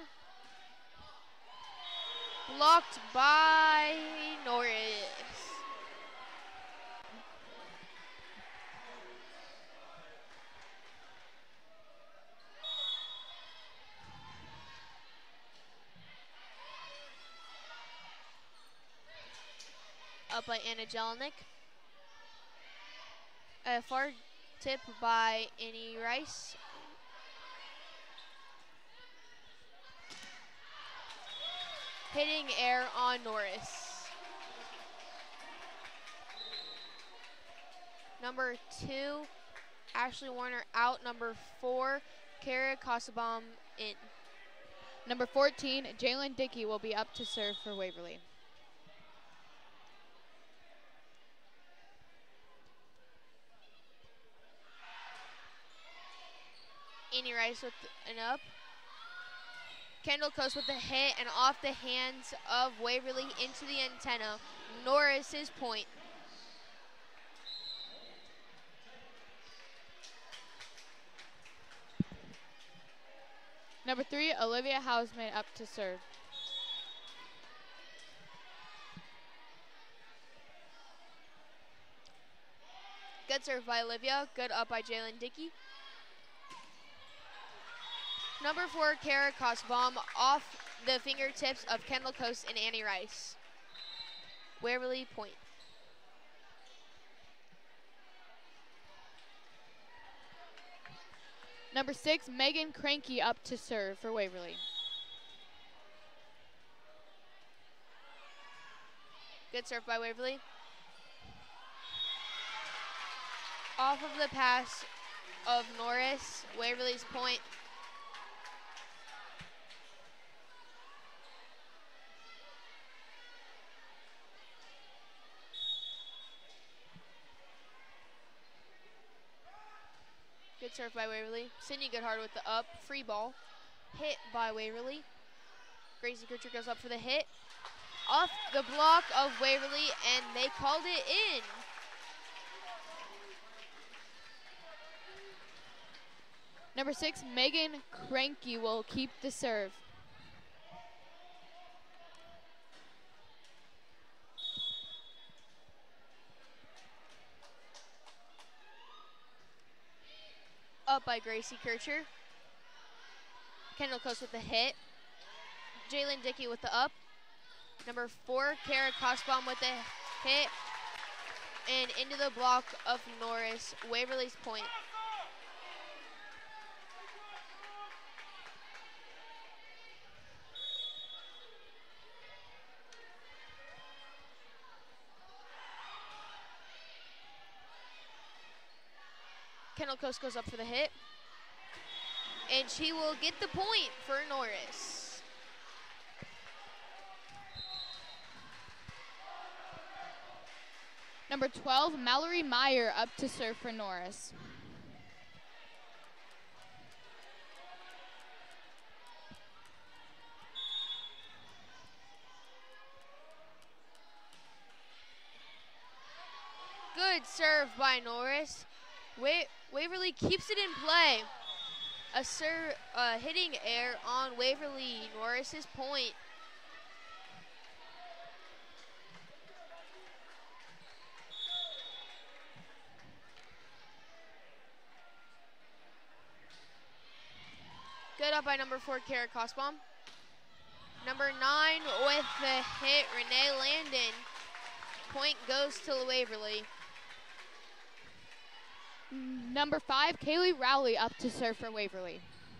Blocked by Norris. Up by Anna Jelinek. A far tip by Annie Rice. Hitting air on Norris. Number two, Ashley Warner out. Number four, Kara Casabaum in. Number fourteen, Jalen Dickey will be up to serve for Waverly. Annie Rice with an up. Kendall Coase with the hit and off the hands of Waverly into the antenna. Norris's point. Number three, Olivia Hausman up to serve. Good serve by Olivia. Good up by Jalen Dickey. Number four, Kara Casabaum off the fingertips of Kendall Coase and Annie Rice. Waverly point. Number six, Megan Cranky up to serve for Waverly. Good serve by Waverly. Off of the pass of Norris. Waverly's point. Good serve by Waverly. Sydney Goodhart with the up. Free ball. Hit by Waverly. Gracie Kircher goes up for the hit. Off the block of Waverly, and they called it in. Number six, Megan Cranky will keep the serve. Up by Gracie Kircher. Kendall Coast with the hit. Jalen Dickey with the up. Number four, Kara Kosbaum with the hit. And into the block of Norris. Waverly's point. Kendall Coast goes up for the hit. And she will get the point for Norris. Number twelve, Mallory Meyer up to serve for Norris. Good serve by Norris. Wa Waverly keeps it in play. A ser uh, hitting error on Waverly. Norris's point. Good up by number four, Kara Kosbaum. Number nine with the hit, Renee Landon. Point goes to Waverly. Number five, Kaylee Rowley up to serve for Waverly.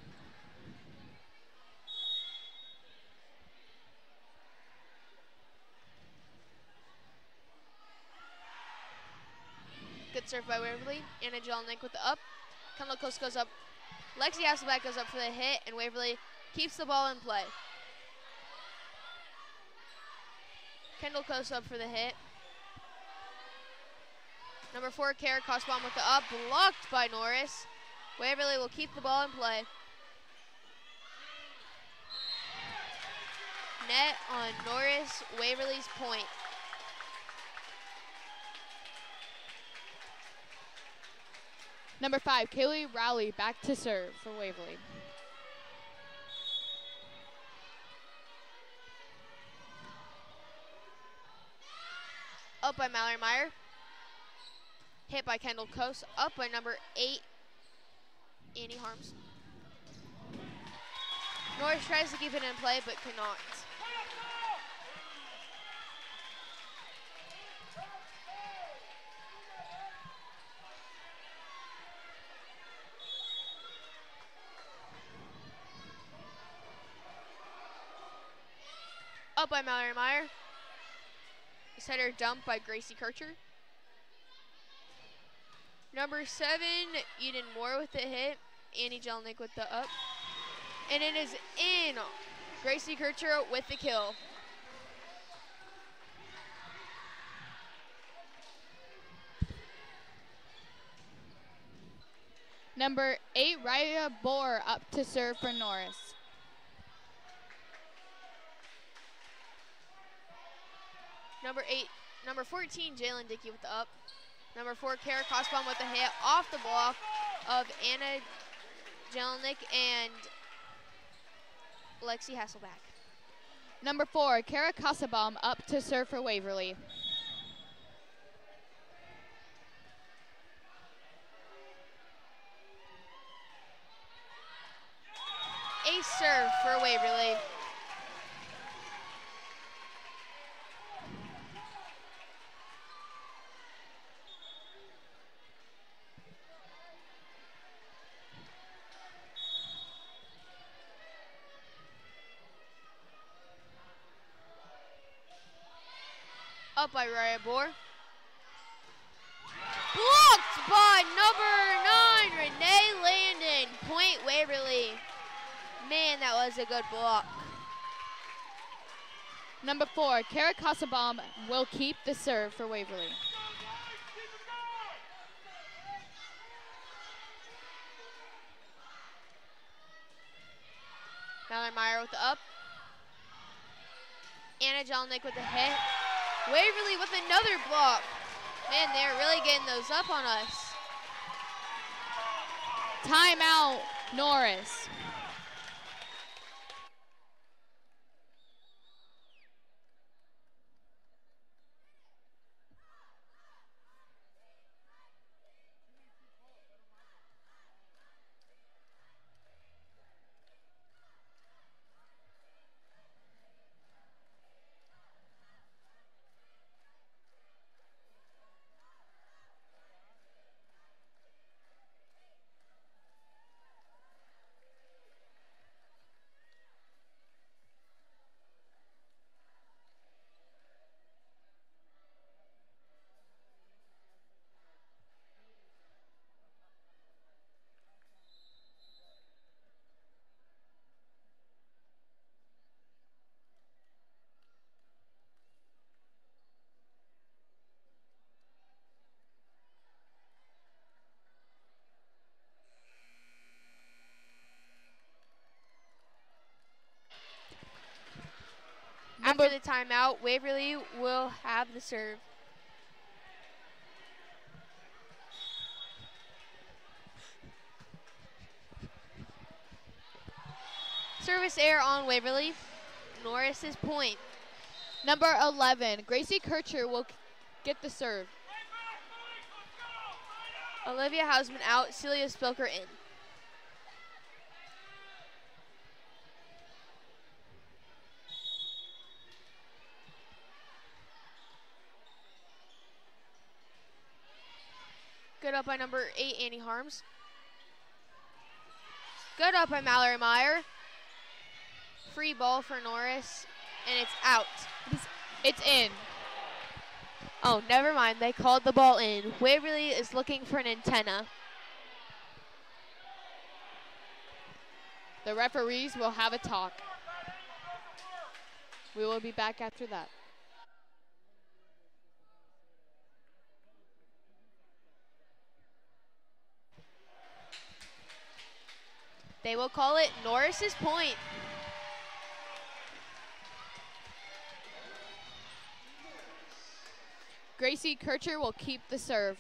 Good serve by Waverly. Anna Jelinek with the up. Kendall Coast goes up. Lexi Hasselback goes up for the hit, and Waverly keeps the ball in play. Kendall Coast up for the hit. Number four, Kara Kosbaum with the up, blocked by Norris. Waverly will keep the ball in play. Net on Norris, Waverly's point. Number five, Kaylee Rowley back to serve for Waverly. Up by Mallory Meyer. Hit by Kendall Coast. Up by number eight, Annie Harms. Norris tries to keep it in play, but cannot. Up by Mallory Meyer. Setter dump by Gracie Kircher. Number seven, Eden Moore with the hit. Annie Jelinek with the up. And it is in. Gracie Kircher with the kill. Number eight, Raya Bohr up to serve for Norris. Number eight, number fourteen, Jalen Dickey with the up. Number four, Kara Kosbaum with the hit off the block of Anna Jelinek and Lexi Hasselback. Number four, Kara Kosbaum up to serve for Waverly. Ace serve for Waverly. Up by Raya Bohr. Blocked by number nine, Renee Point Waverly. Man, that was a good block. Number four, Kara Kasabam will keep the serve for Waverly. Mallory Meyer with the up. Anna Jelinek with the hit. Waverly with another block. Man, they're really getting those up on us. Timeout, Norris. After the timeout, Waverly will have the serve. Service error on Waverly. Norris's point. Number eleven, Gracie Kircher will get the serve. Olivia Hausman out, Celia Spilker in. Good up by number eight, Annie Harms. Good up by Mallory Meyer. Free ball for Norris, and it's out. It's in. Oh, never mind. They called the ball in. Waverly is looking for an antenna. The referees will have a talk. We will be back after that. They will call it Norris's point. Gracie Kircher will keep the serve.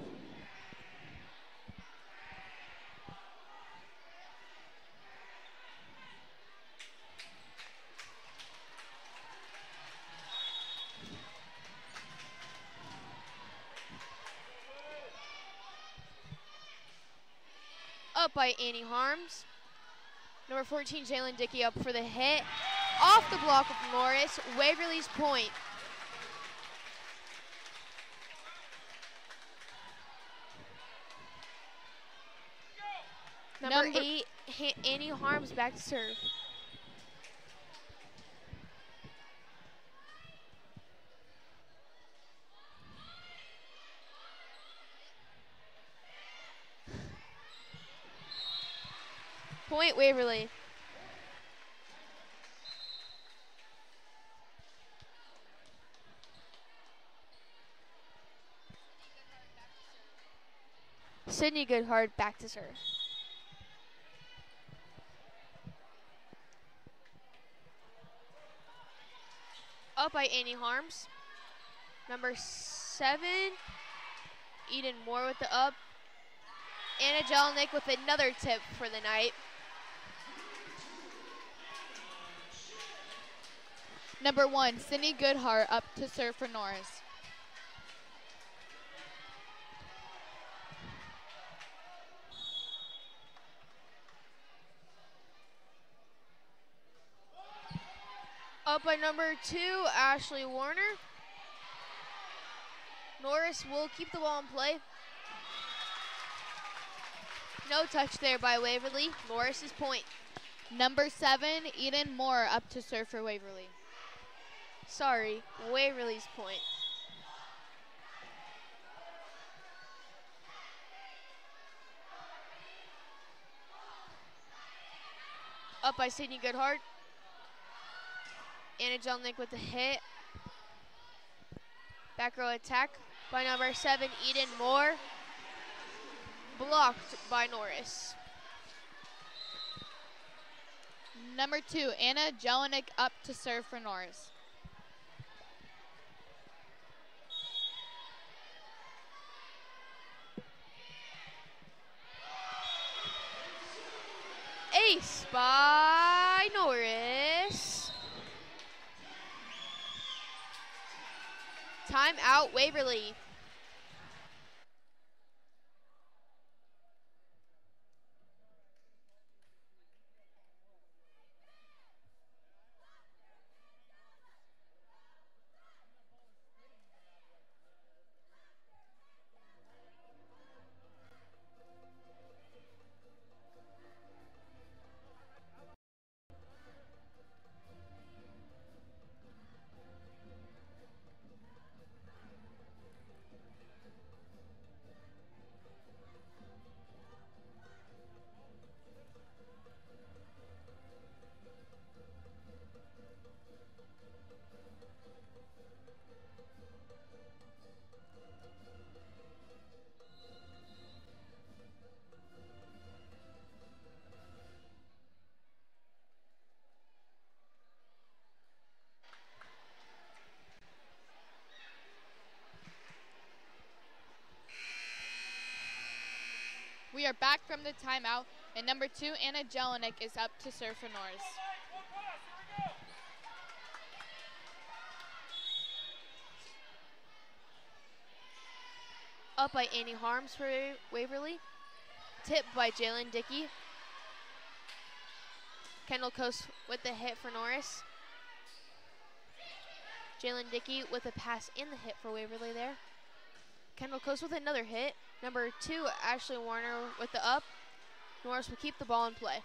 Up by Annie Harms. Number fourteen, Jalen Dickey up for the hit. Off the block of Norris, Waverly's point. Number, Number eight, ha Annie Harms back to serve. Point Waverly. Sydney Goodhart back to serve. Up by Annie Harms. Number seven, Eden Moore with the up. Anna Jelinek with another tip for the night. Number one, Sydney Goodhart up to serve for Norris. Up by number two, Ashley Warner. Norris will keep the ball in play. No touch there by Waverly. Norris's point. Number seven, Eden Moore up to serve for Waverly. Sorry, Waverly's point. Up by Sydney Goodhart. Anna Jelnick with the hit. Back row attack by number seven, Eden Moore. Blocked by Norris. Number two, Anna Jelnick up to serve for Norris. Ace by Norris. Time out, Waverly. We are back from the timeout, and number two, Anna Jelnick, is up to serve for Norris. Up by Annie Harms for Waverly. Tipped by Jalen Dickey. Kendall Coast with the hit for Norris. Jalen Dickey with a pass and the hit for Waverly there. Kendall Coast with another hit. Number two, Ashley Warner with the up. Norris will keep the ball in play.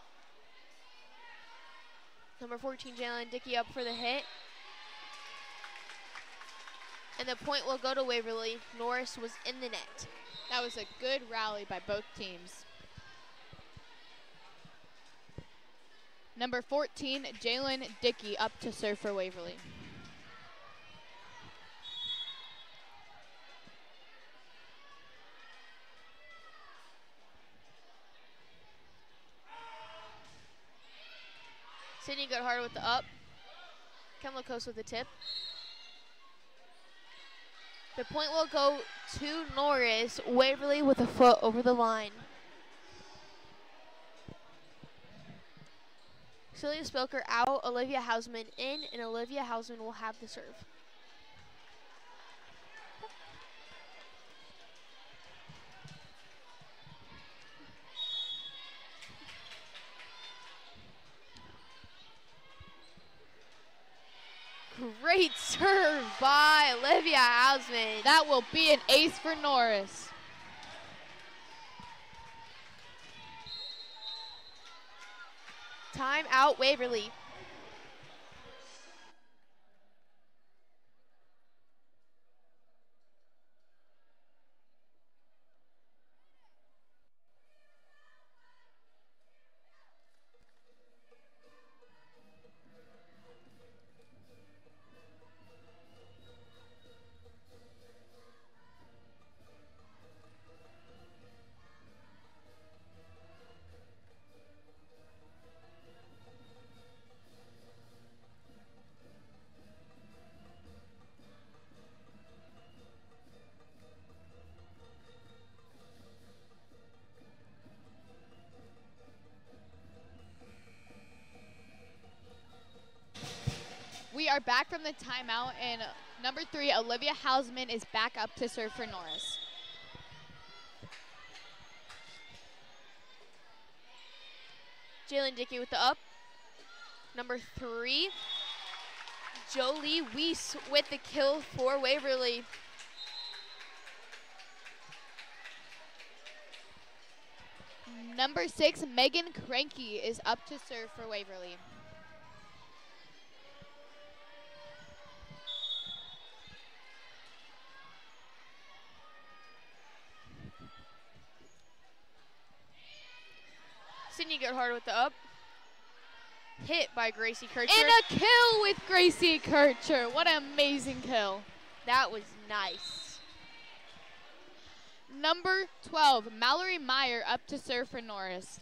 Number fourteen, Jalen Dickey up for the hit. And the point will go to Waverly. Norris was in the net. That was a good rally by both teams. Number fourteen, Jalen Dickey up to serve for Waverly. Sydney Goodhart with the up. Kendall Coast with the tip. The point will go to Norris. Waverly with a foot over the line. Celia Spilker out, Olivia Hausman in, and Olivia Hausman will have the serve. Great serve by Olivia Hausman. That will be an ace for Norris. Time out, Waverly. We are back from the timeout, and number three, Olivia Hausman, is back up to serve for Norris. Jalen Dickey with the up. Number three, Jolie Weiss with the kill for Waverly. Number six, Megan Cranky, is up to serve for Waverly. Sydney Goodhart with the up. hit by Gracie Kircher. And a kill with Gracie Kircher. What an amazing kill. That was nice. Number twelve, Mallory Meyer up to serve for Norris.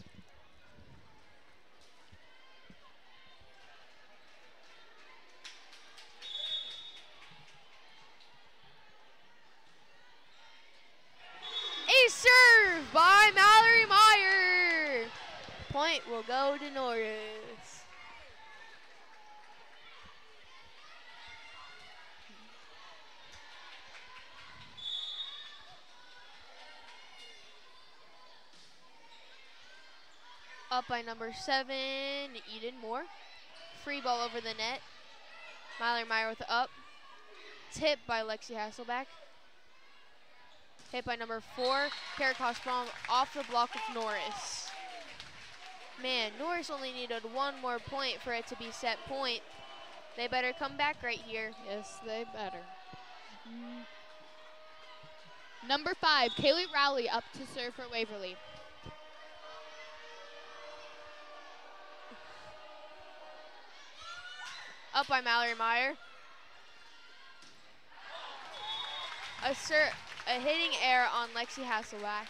A serve by Mallory Meyer. Point will go to Norris. Up by number seven, Eden Moore. Free ball over the net. Mallory Meyer with the up. Tip by Lexi Hasselback. Hit by number four, Kara Kosprom off the block of Norris. Man, Norris only needed one more point for it to be set point. They better come back right here. Yes, they better. Mm. Number five, Kaylee Rowley up to serve for Waverly. Up by Mallory Meyer. A, ser a hitting error on Lexi Hasselback.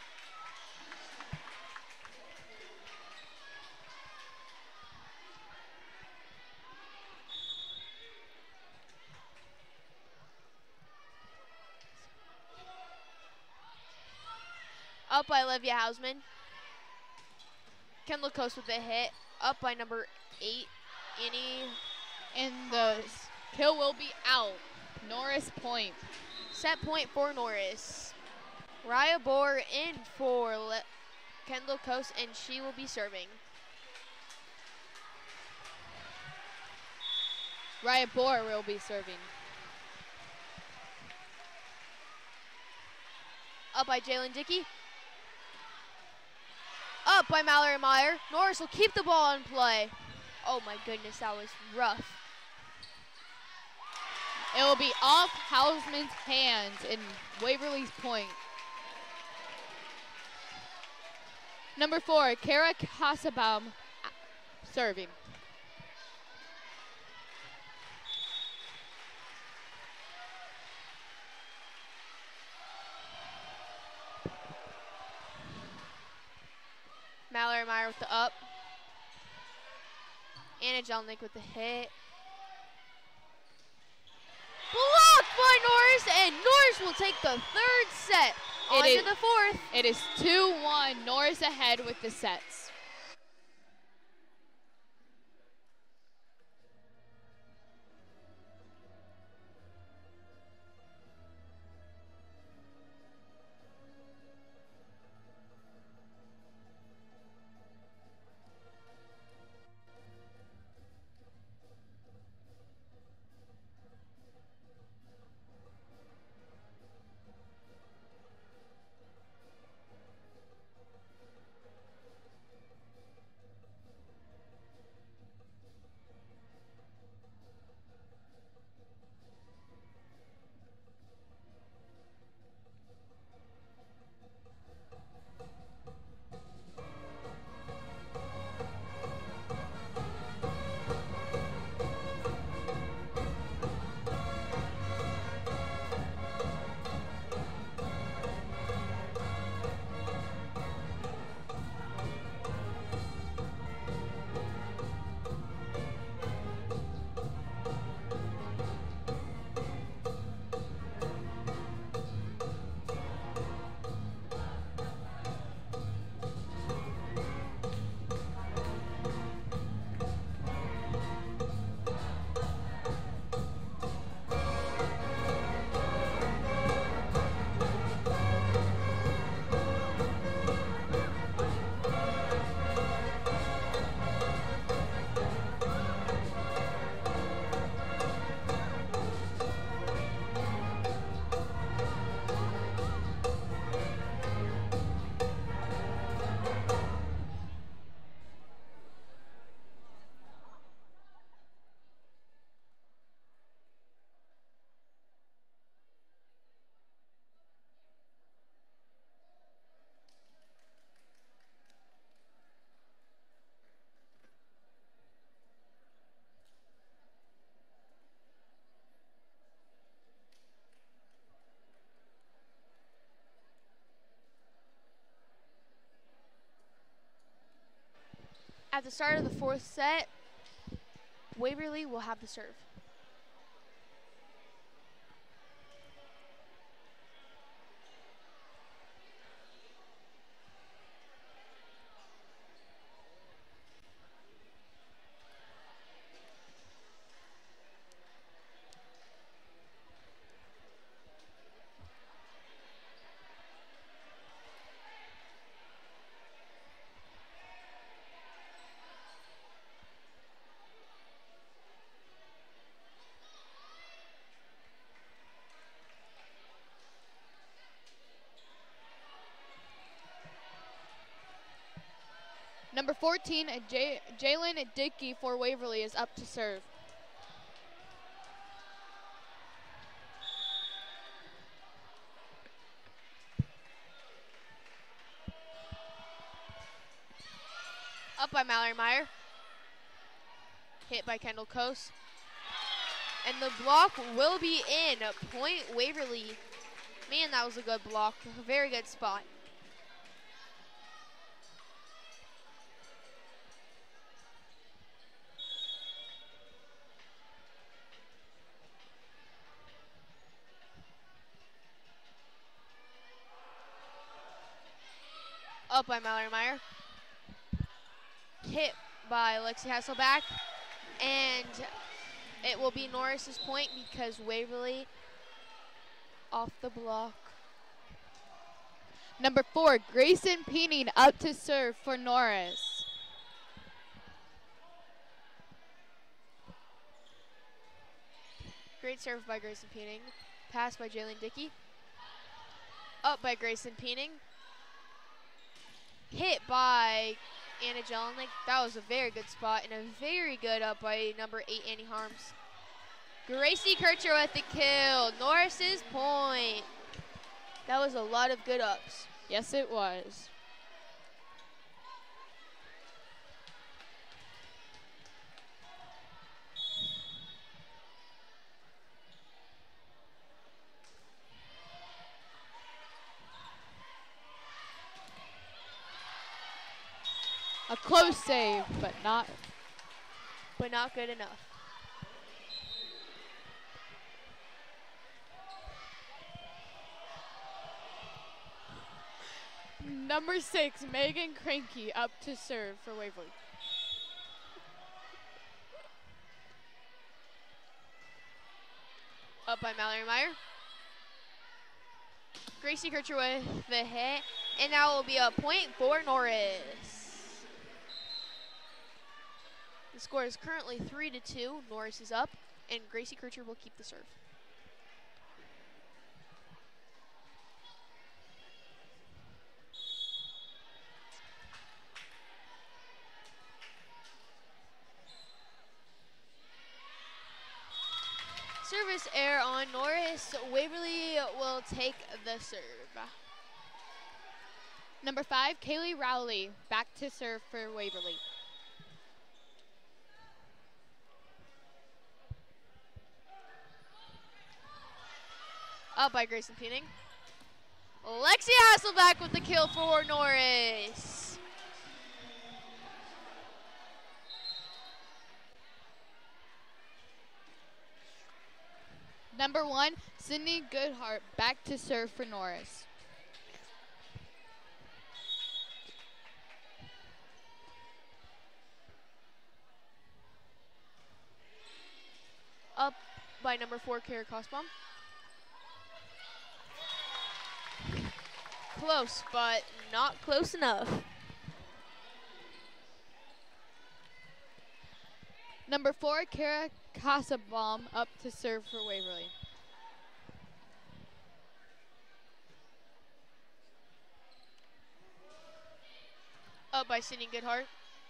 Up by Olivia Hausman. Kendall Coast with a hit. Up by number eight, Annie. And the kill will be out. Norris point. Set point for Norris. Raya Bohr in for Le Kendall Coast, and she will be serving. Raya Bohr will be serving. Up by Jalen Dickey. Up by Mallory Meyer. Norris will keep the ball in play. Oh my goodness, that was rough. It will be off Hausman's hands in Waverly's point. Number four, Kara Kassabaum serving. Mallory Meyer with the up. Anna Jelnick with the hit. Blocked by Norris, and Norris will take the third set. On to the fourth. It is two one, Norris ahead with the sets. At the start of the fourth set, Waverly will have the serve. Number fourteen, J Jalen Dickey for Waverly is up to serve. Up by Mallory Meyer. Hit by Kendall Coase. And the block will be in. Point Waverly. Man, that was a good block. A very good spot. Up by Mallory Meyer. Hit by Lexi Hasselback. And it will be Norris's point because Waverly off the block. Number four, Grayson Peening up to serve for Norris. Great serve by Grayson Peening. Pass by Jalen Dickey. Up by Grayson Peening. Hit by Anna Jelinek. That was a very good spot and a very good up by number eight, Annie Harms. Gracie Kircher with the kill. Norris's point. That was a lot of good ups. Yes, it was. A close save, but not but not good enough. Number six, Megan Cranky up to serve for Waverly. Up by Mallory Meyer. Gracie Kircher with the hit, and now will be a point for Norris. The score is currently three to two. Norris is up, and Gracie Kircher will keep the serve. Service error on Norris. Waverly will take the serve. Number five, Kaylee Rowley back to serve for Waverly. Up by Grayson Peening. Lexi Hasselback with the kill for Norris. Number one, Sydney Goodhart back to serve for Norris. Up by number four, Kara Kosbaum. Close, but not close enough. Number four, Kara Kassabaum up to serve for Waverly. Up by Sydney Goodhart.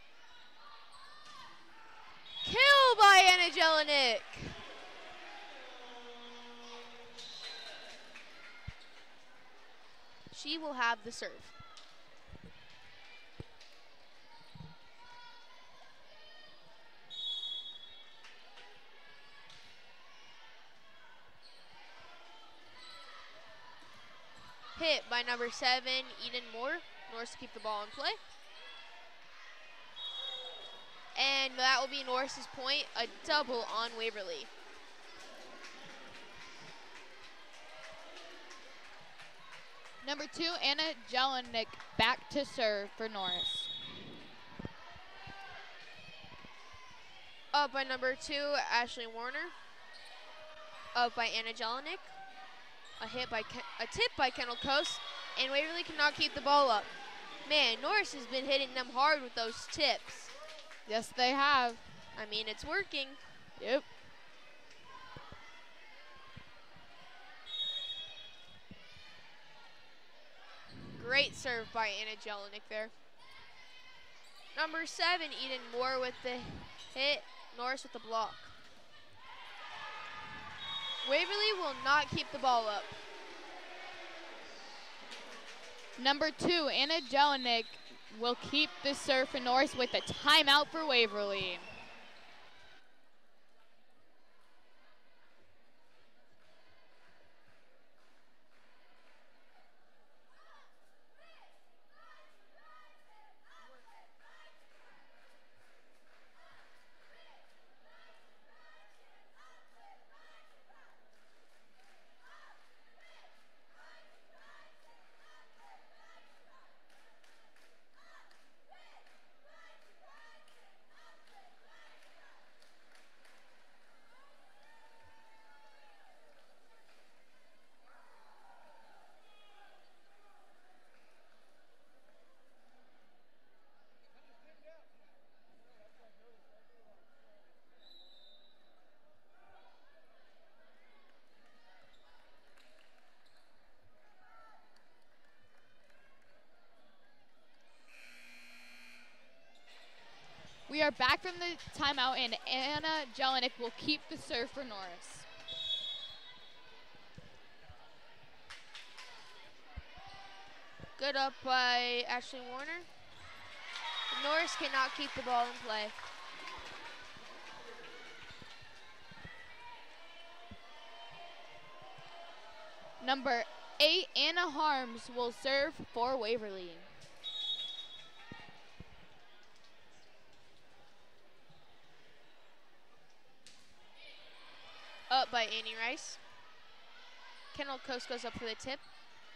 Kill by Anna Jelinek. She will have the serve. Hit by number seven, Eden Moore. Norris to keep the ball in play. And that will be Norris's point, a double on Waverly. Number two, Anna Jelinek back to serve for Norris. Up by number two, Ashley Warner. Up by Anna Jelinek. A hit by Ken a tip by Kendall Coase, and Waverly cannot keep the ball up. Man, Norris has been hitting them hard with those tips. Yes, they have. I mean, it's working. Yep. Great serve by Anna Jelinek there. Number seven, Eden Moore with the hit. Norris with the block. Waverly will not keep the ball up. Number two, Anna Jelinek will keep the serve for Norris with a timeout for Waverly. We are back from the timeout, and Anna Jelinek will keep the serve for Norris. Good up by Ashley Warner. Norris cannot keep the ball in play. Number eight, Anna Harms will serve for Waverly. Up by Annie Rice. Kendall Coase goes up for the tip.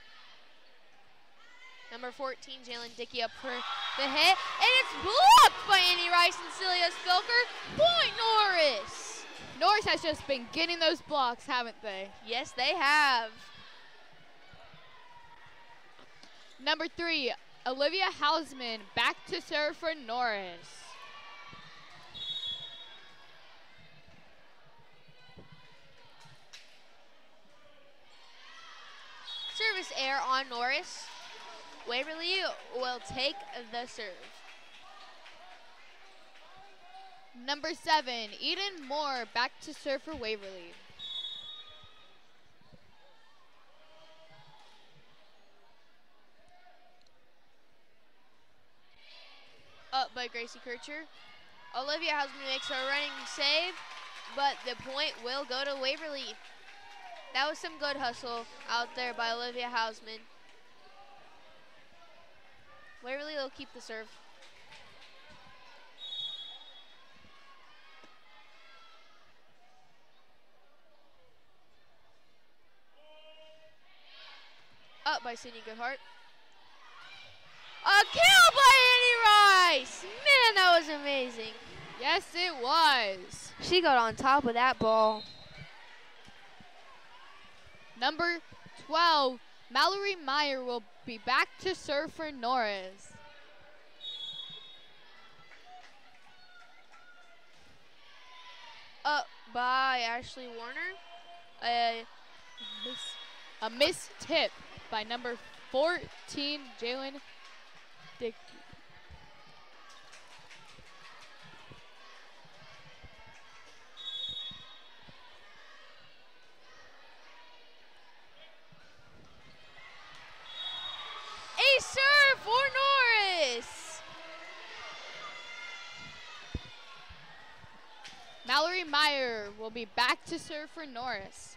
Number fourteen, Jalen Dickey up for the hit. And it's blocked by Annie Rice and Celia Spilker. Point Norris. Norris has just been getting those blocks, haven't they? Yes, they have. Number three, Olivia Hausman back to serve for Norris. Service error on Norris. Waverly will take the serve. Number seven, Eden Moore back to serve for Waverly. Up by Gracie Kircher. Olivia Hausman makes a running save, but the point will go to Waverly. That was some good hustle out there by Olivia Hausman. Waverly will keep the serve. Up by Sydney Goodhart. A kill by Annie Rice! Man, that was amazing. Yes, it was. She got on top of that ball. Number twelve, Mallory Meyer will be back to serve for Norris. Up by Ashley Warner. A miss, a missed tip by number fourteen, Jalen Dickey. A serve for Norris. Mallory Meyer will be back to serve for Norris.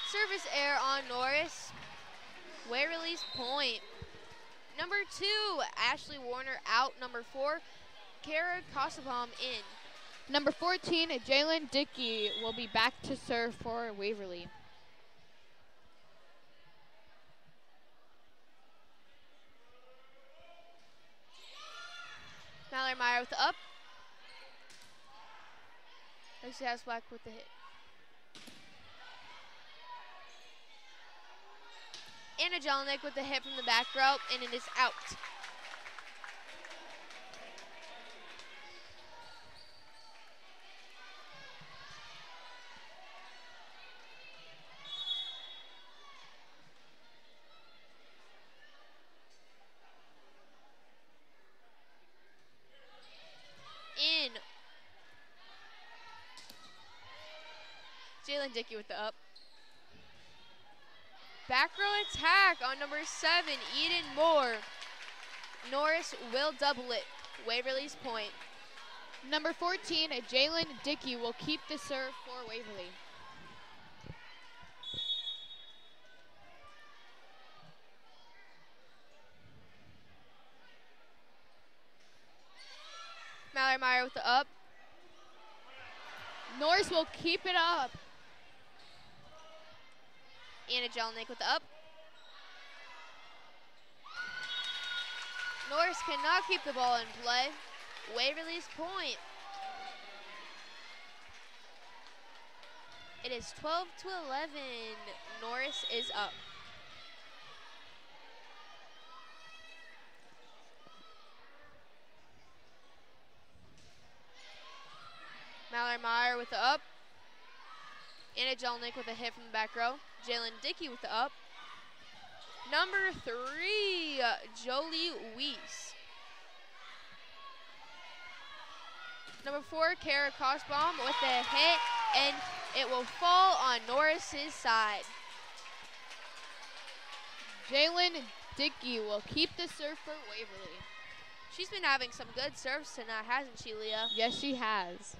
Service error on Norris. Waverly's point. Number two, Ashley Warner out. Number four, Kara Kosovom in. Number fourteen, Jalen Dickey will be back to serve for Waverly. Mallory Meyer with the up. Lexi Hasselback with the hit. Anna Jelinek with the hit from the back row, and it is out. In. Jalen Dickey with the up. Back row attack on number seven, Eden Moore. Norris will double it. Waverly's point. Number fourteen, Jalen Dickey will keep the serve for Waverly. Mallory Meyer with the up. Norris will keep it up. Anna Jelinek with the up. Norris cannot keep the ball in play. Waverly's point. It is twelve to eleven. Norris is up. Mallory Meyer with the up. Anna Jelinek with a hit from the back row. Jalen Dickey with the up. Number three, uh, Jolie Weiss. Number four, Kara Kosbaum with the hit, and it will fall on Norris's side. Jalen Dickey will keep the serve for Waverly. She's been having some good serves tonight, hasn't she, Leah? Yes, she has.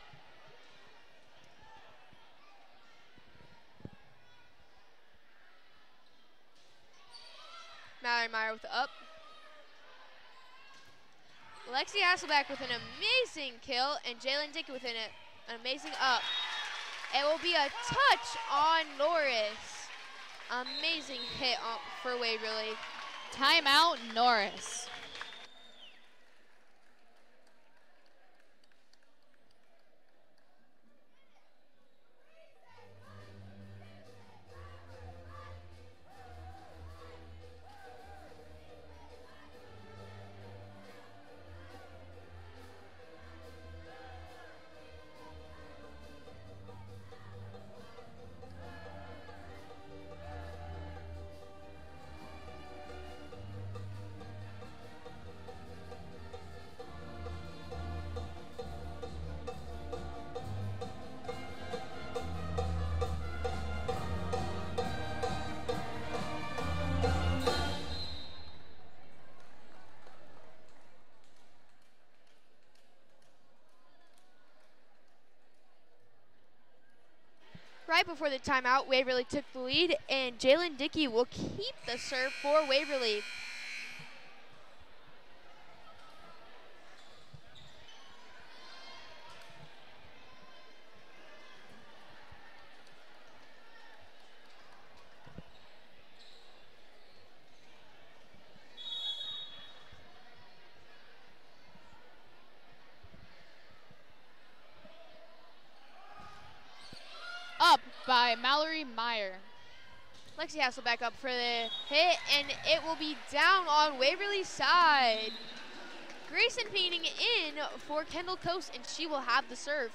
Mallory Meyer with the up. Lexi Hasselback with an amazing kill, and Jalen Dickey with an, an amazing up. It will be a touch on Norris. Amazing hit on, for Waverly. Timeout, Norris. Right before the timeout, Waverly took the lead, and Jalen Dickey will keep the serve for Waverly. Up by Mallory Meyer. Lexi Hasselback up for the hit, and it will be down on Waverly's side. Grayson Painting in for Kendall Coast, and she will have the serve.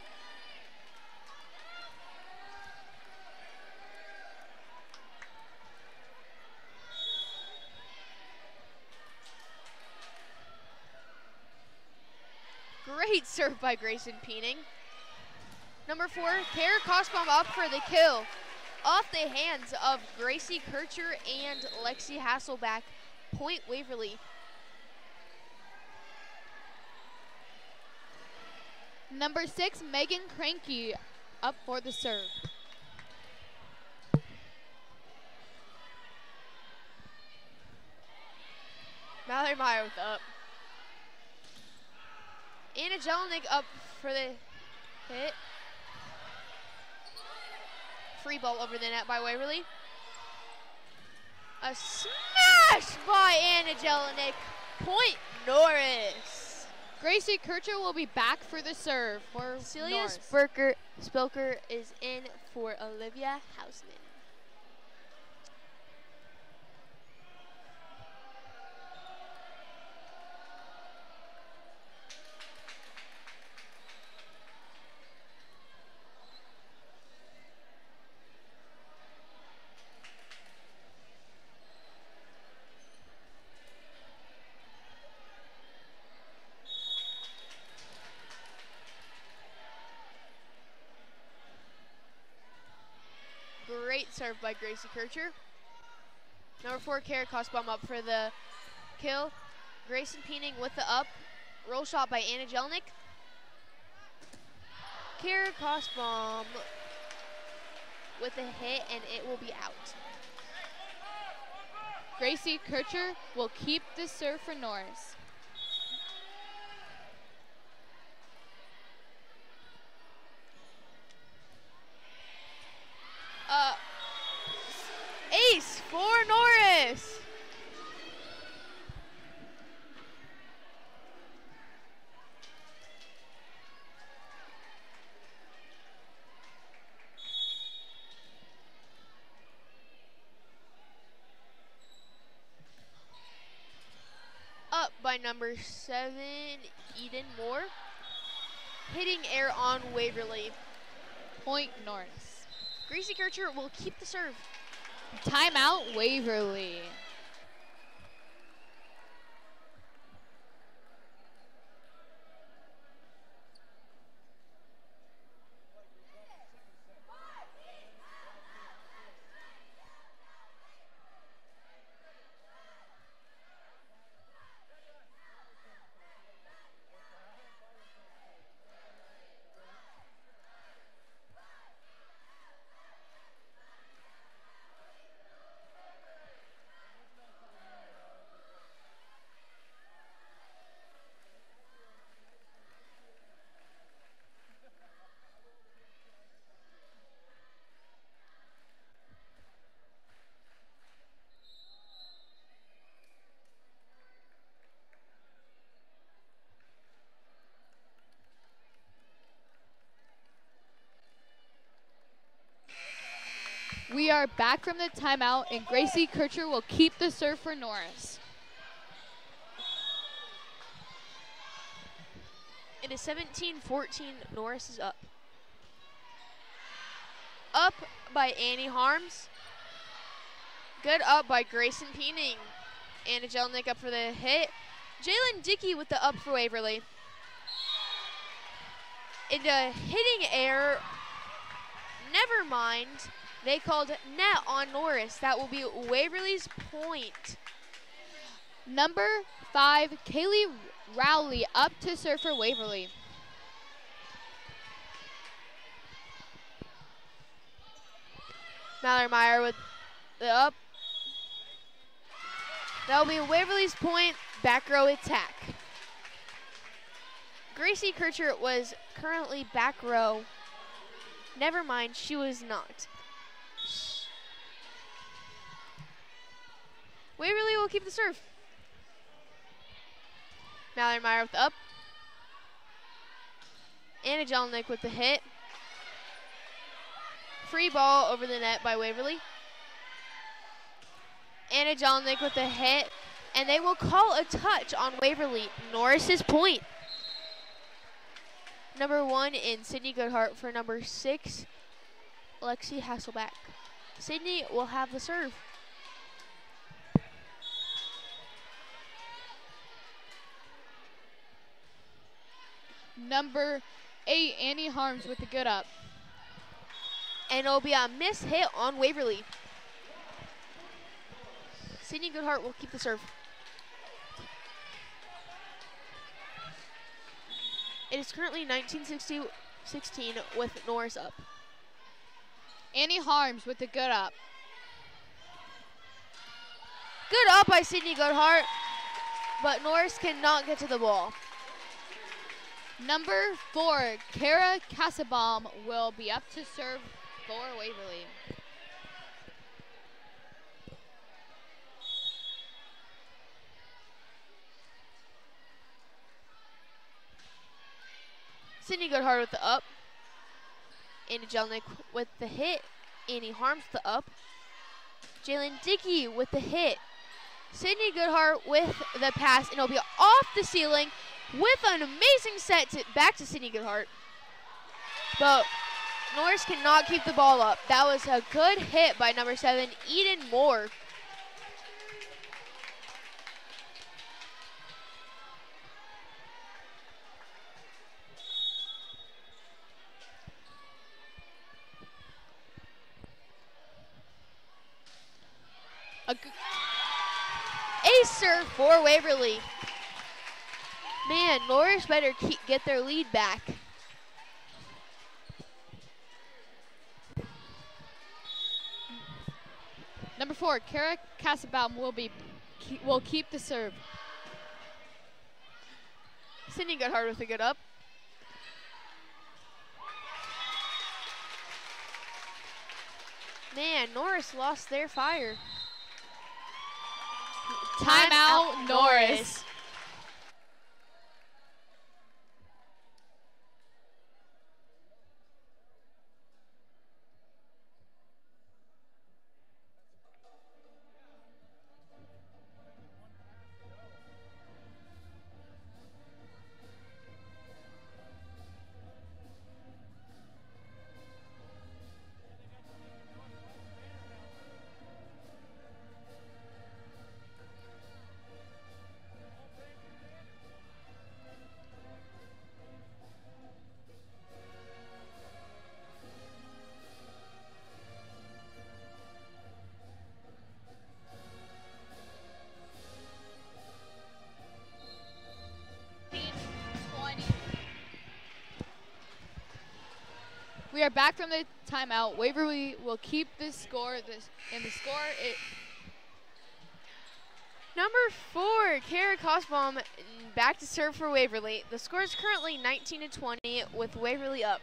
Great serve by Grayson Painting. Number four, Kara Kosbaum up for the kill. Off the hands of Gracie Kircher and Lexi Hasselback. Point Waverly. Number six, Megan Cranky up for the serve. Mallory Meyer with the up. Anna Jelinek up for the hit. Free ball over the net by Waverly. A smash by Anna Jelinek. Point Norris. Gracie Kircher will be back for the serve for Celia Norris. Spilker, Spilker is in for Olivia Hausman. Great serve by Gracie Kircher. Number four, Kara Kosbaum up for the kill. Grayson Peening with the up. Roll shot by Anna Jelinek. Kara Kosbaum with the hit, and it will be out. Gracie Kircher will keep the serve for Norris. Uh, ace for Norris. Up by number seven, Eden Moore. Hitting air on Waverly. Point Norris. Gracie Kircher will keep the serve. Timeout Waverly. We are back from the timeout, and Gracie Kircher will keep the serve for Norris. It is seventeen fourteen. Norris is up. Up by Annie Harms. Good up by Grayson Peening. Anna Jelinek up for the hit. Jalen Dickey with the up for Waverly. Into hitting air. Never mind. They called net on Norris. That will be Waverly's point. Number five, Kaylee Rowley up to serve for Waverly. Mallory Meyer with the up. That will be Waverly's point. Back row attack. Gracie Kircher was currently back row. Never mind, she was not. Waverly will keep the serve. Mallory Meyer with the up. Anna Jelinek with the hit. Free ball over the net by Waverly. Anna Jelinek with the hit. And they will call a touch on Waverly. Norris's point. Number one in Sydney Goodhart for number six, Lexi Hasselback. Sydney will have the serve. Number eight, Annie Harms with the good up. And it'll be a miss hit on Waverly. Sydney Goodhart will keep the serve. It is currently nineteen sixteen with Norris up. Annie Harms with the good up. Good up by Sydney Goodhart. but Norris cannot get to the ball. Number four, Kara Kassabaum will be up to serve for Waverly. Sydney Goodhart with the up. Anna Jelinek with the hit. Annie Harms the up. Jalen Dickey with the hit. Sydney Goodhart with the pass, and it'll be off the ceiling with an amazing set to, back to Sydney Goodhart. But Norris cannot keep the ball up. That was a good hit by number seven, Eden Moore. A ace serve for Waverly. Man, Norris better keep, get their lead back. Number four, Kara Kassabaum will be will keep the serve. Sydney Goodhart with a good up. Man, Norris lost their fire. Timeout, Norris. We are back from the timeout. Waverly will keep this score. This and the score it. Number four, Kara Kassabaum back to serve for Waverly. The score is currently nineteen to twenty with Waverly up.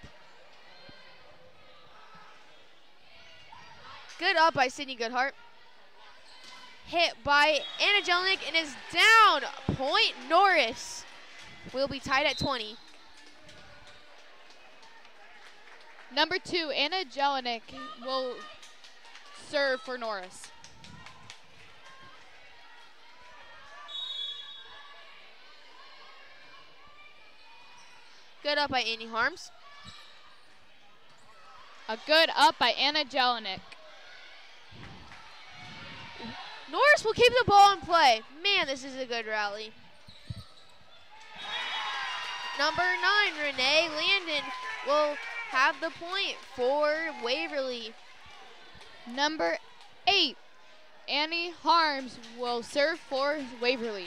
Good up by Sydney Goodhart. Hit by Anna Jelinek and is down. Point Norris. We'll be tied at twenty. Number two, Anna Jelinek will serve for Norris. Good up by Annie Harms. A good up by Anna Jelinek. Norris will keep the ball in play. Man, this is a good rally. Number nine, Renee Landon will have the point for Waverly. Number eight, Annie Harms will serve for Waverly.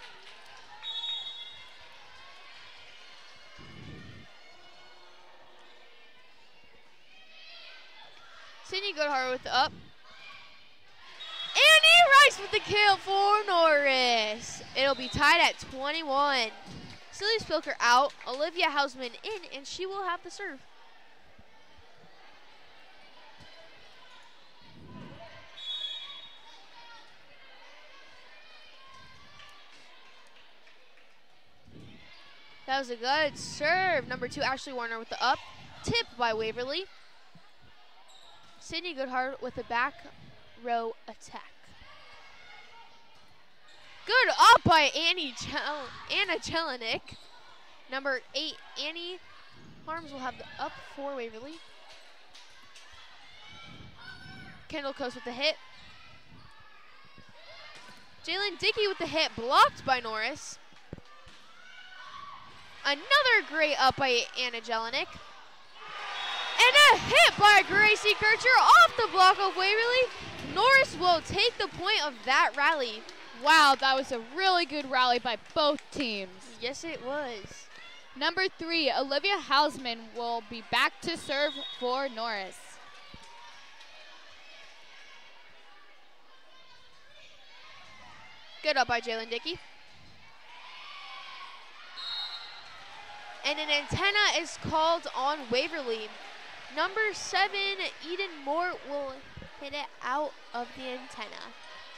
Sydney Goodhart with the up. Annie Rice with the kill for Norris. It'll be tied at twenty-one. Celia Spilker out, Olivia Hausman in, and she will have the serve. That was a good serve. Number two, Ashley Warner with the up. Tipped by Waverly. Sydney Goodhart with the back row attack. Good up by Annie Chel Anna Jelinek. Number eight, Annie Harms will have the up for Waverly. Kendall Coast with the hit. Jalen Dickey with the hit, blocked by Norris. Another great up by Anna Jelinek. And a hit by Gracie Kircher off the block of Waverly. Norris will take the point of that rally. Wow, that was a really good rally by both teams. Yes, it was. Number three, Olivia Hausman will be back to serve for Norris. Good up by Jalen Dickey. And an antenna is called on Waverly. Number seven, Eden Moore, will hit it out of the antenna.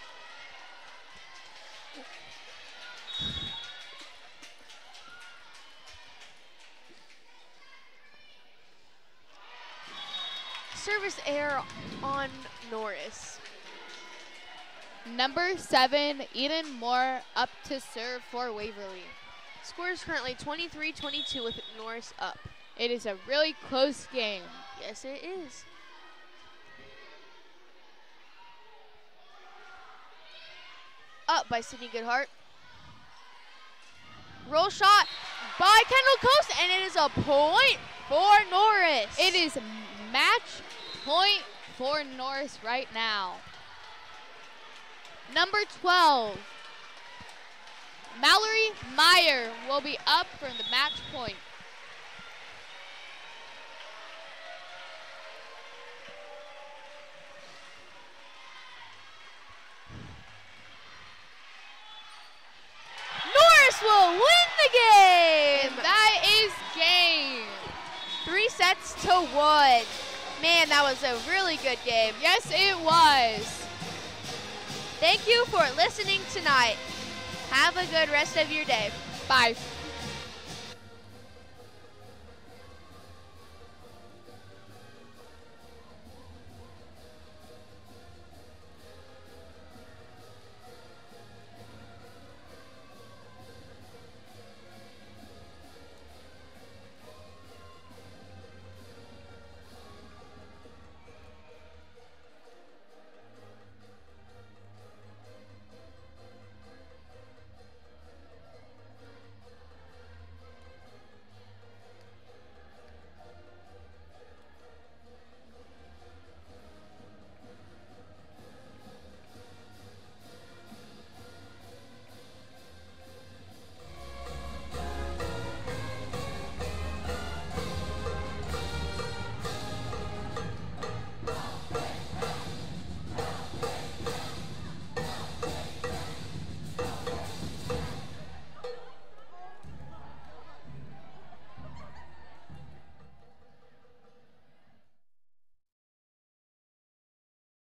Service error on Norris. Number seven, Eden Moore up to serve for Waverly. Score is currently twenty-three twenty-two with Norris up. It is a really close game. Yes, it is. Up by Sydney Goodhart. Roll shot by Kendall Coast, and it is a point for Norris. It is match point for Norris right now. Number twelve, Mallory Meyer will be up for the match point. Norris will win the game. And that is game. Three sets to one. Man, that was a really good game. Yes, it was. Thank you for listening tonight. Have a good rest of your day. Bye.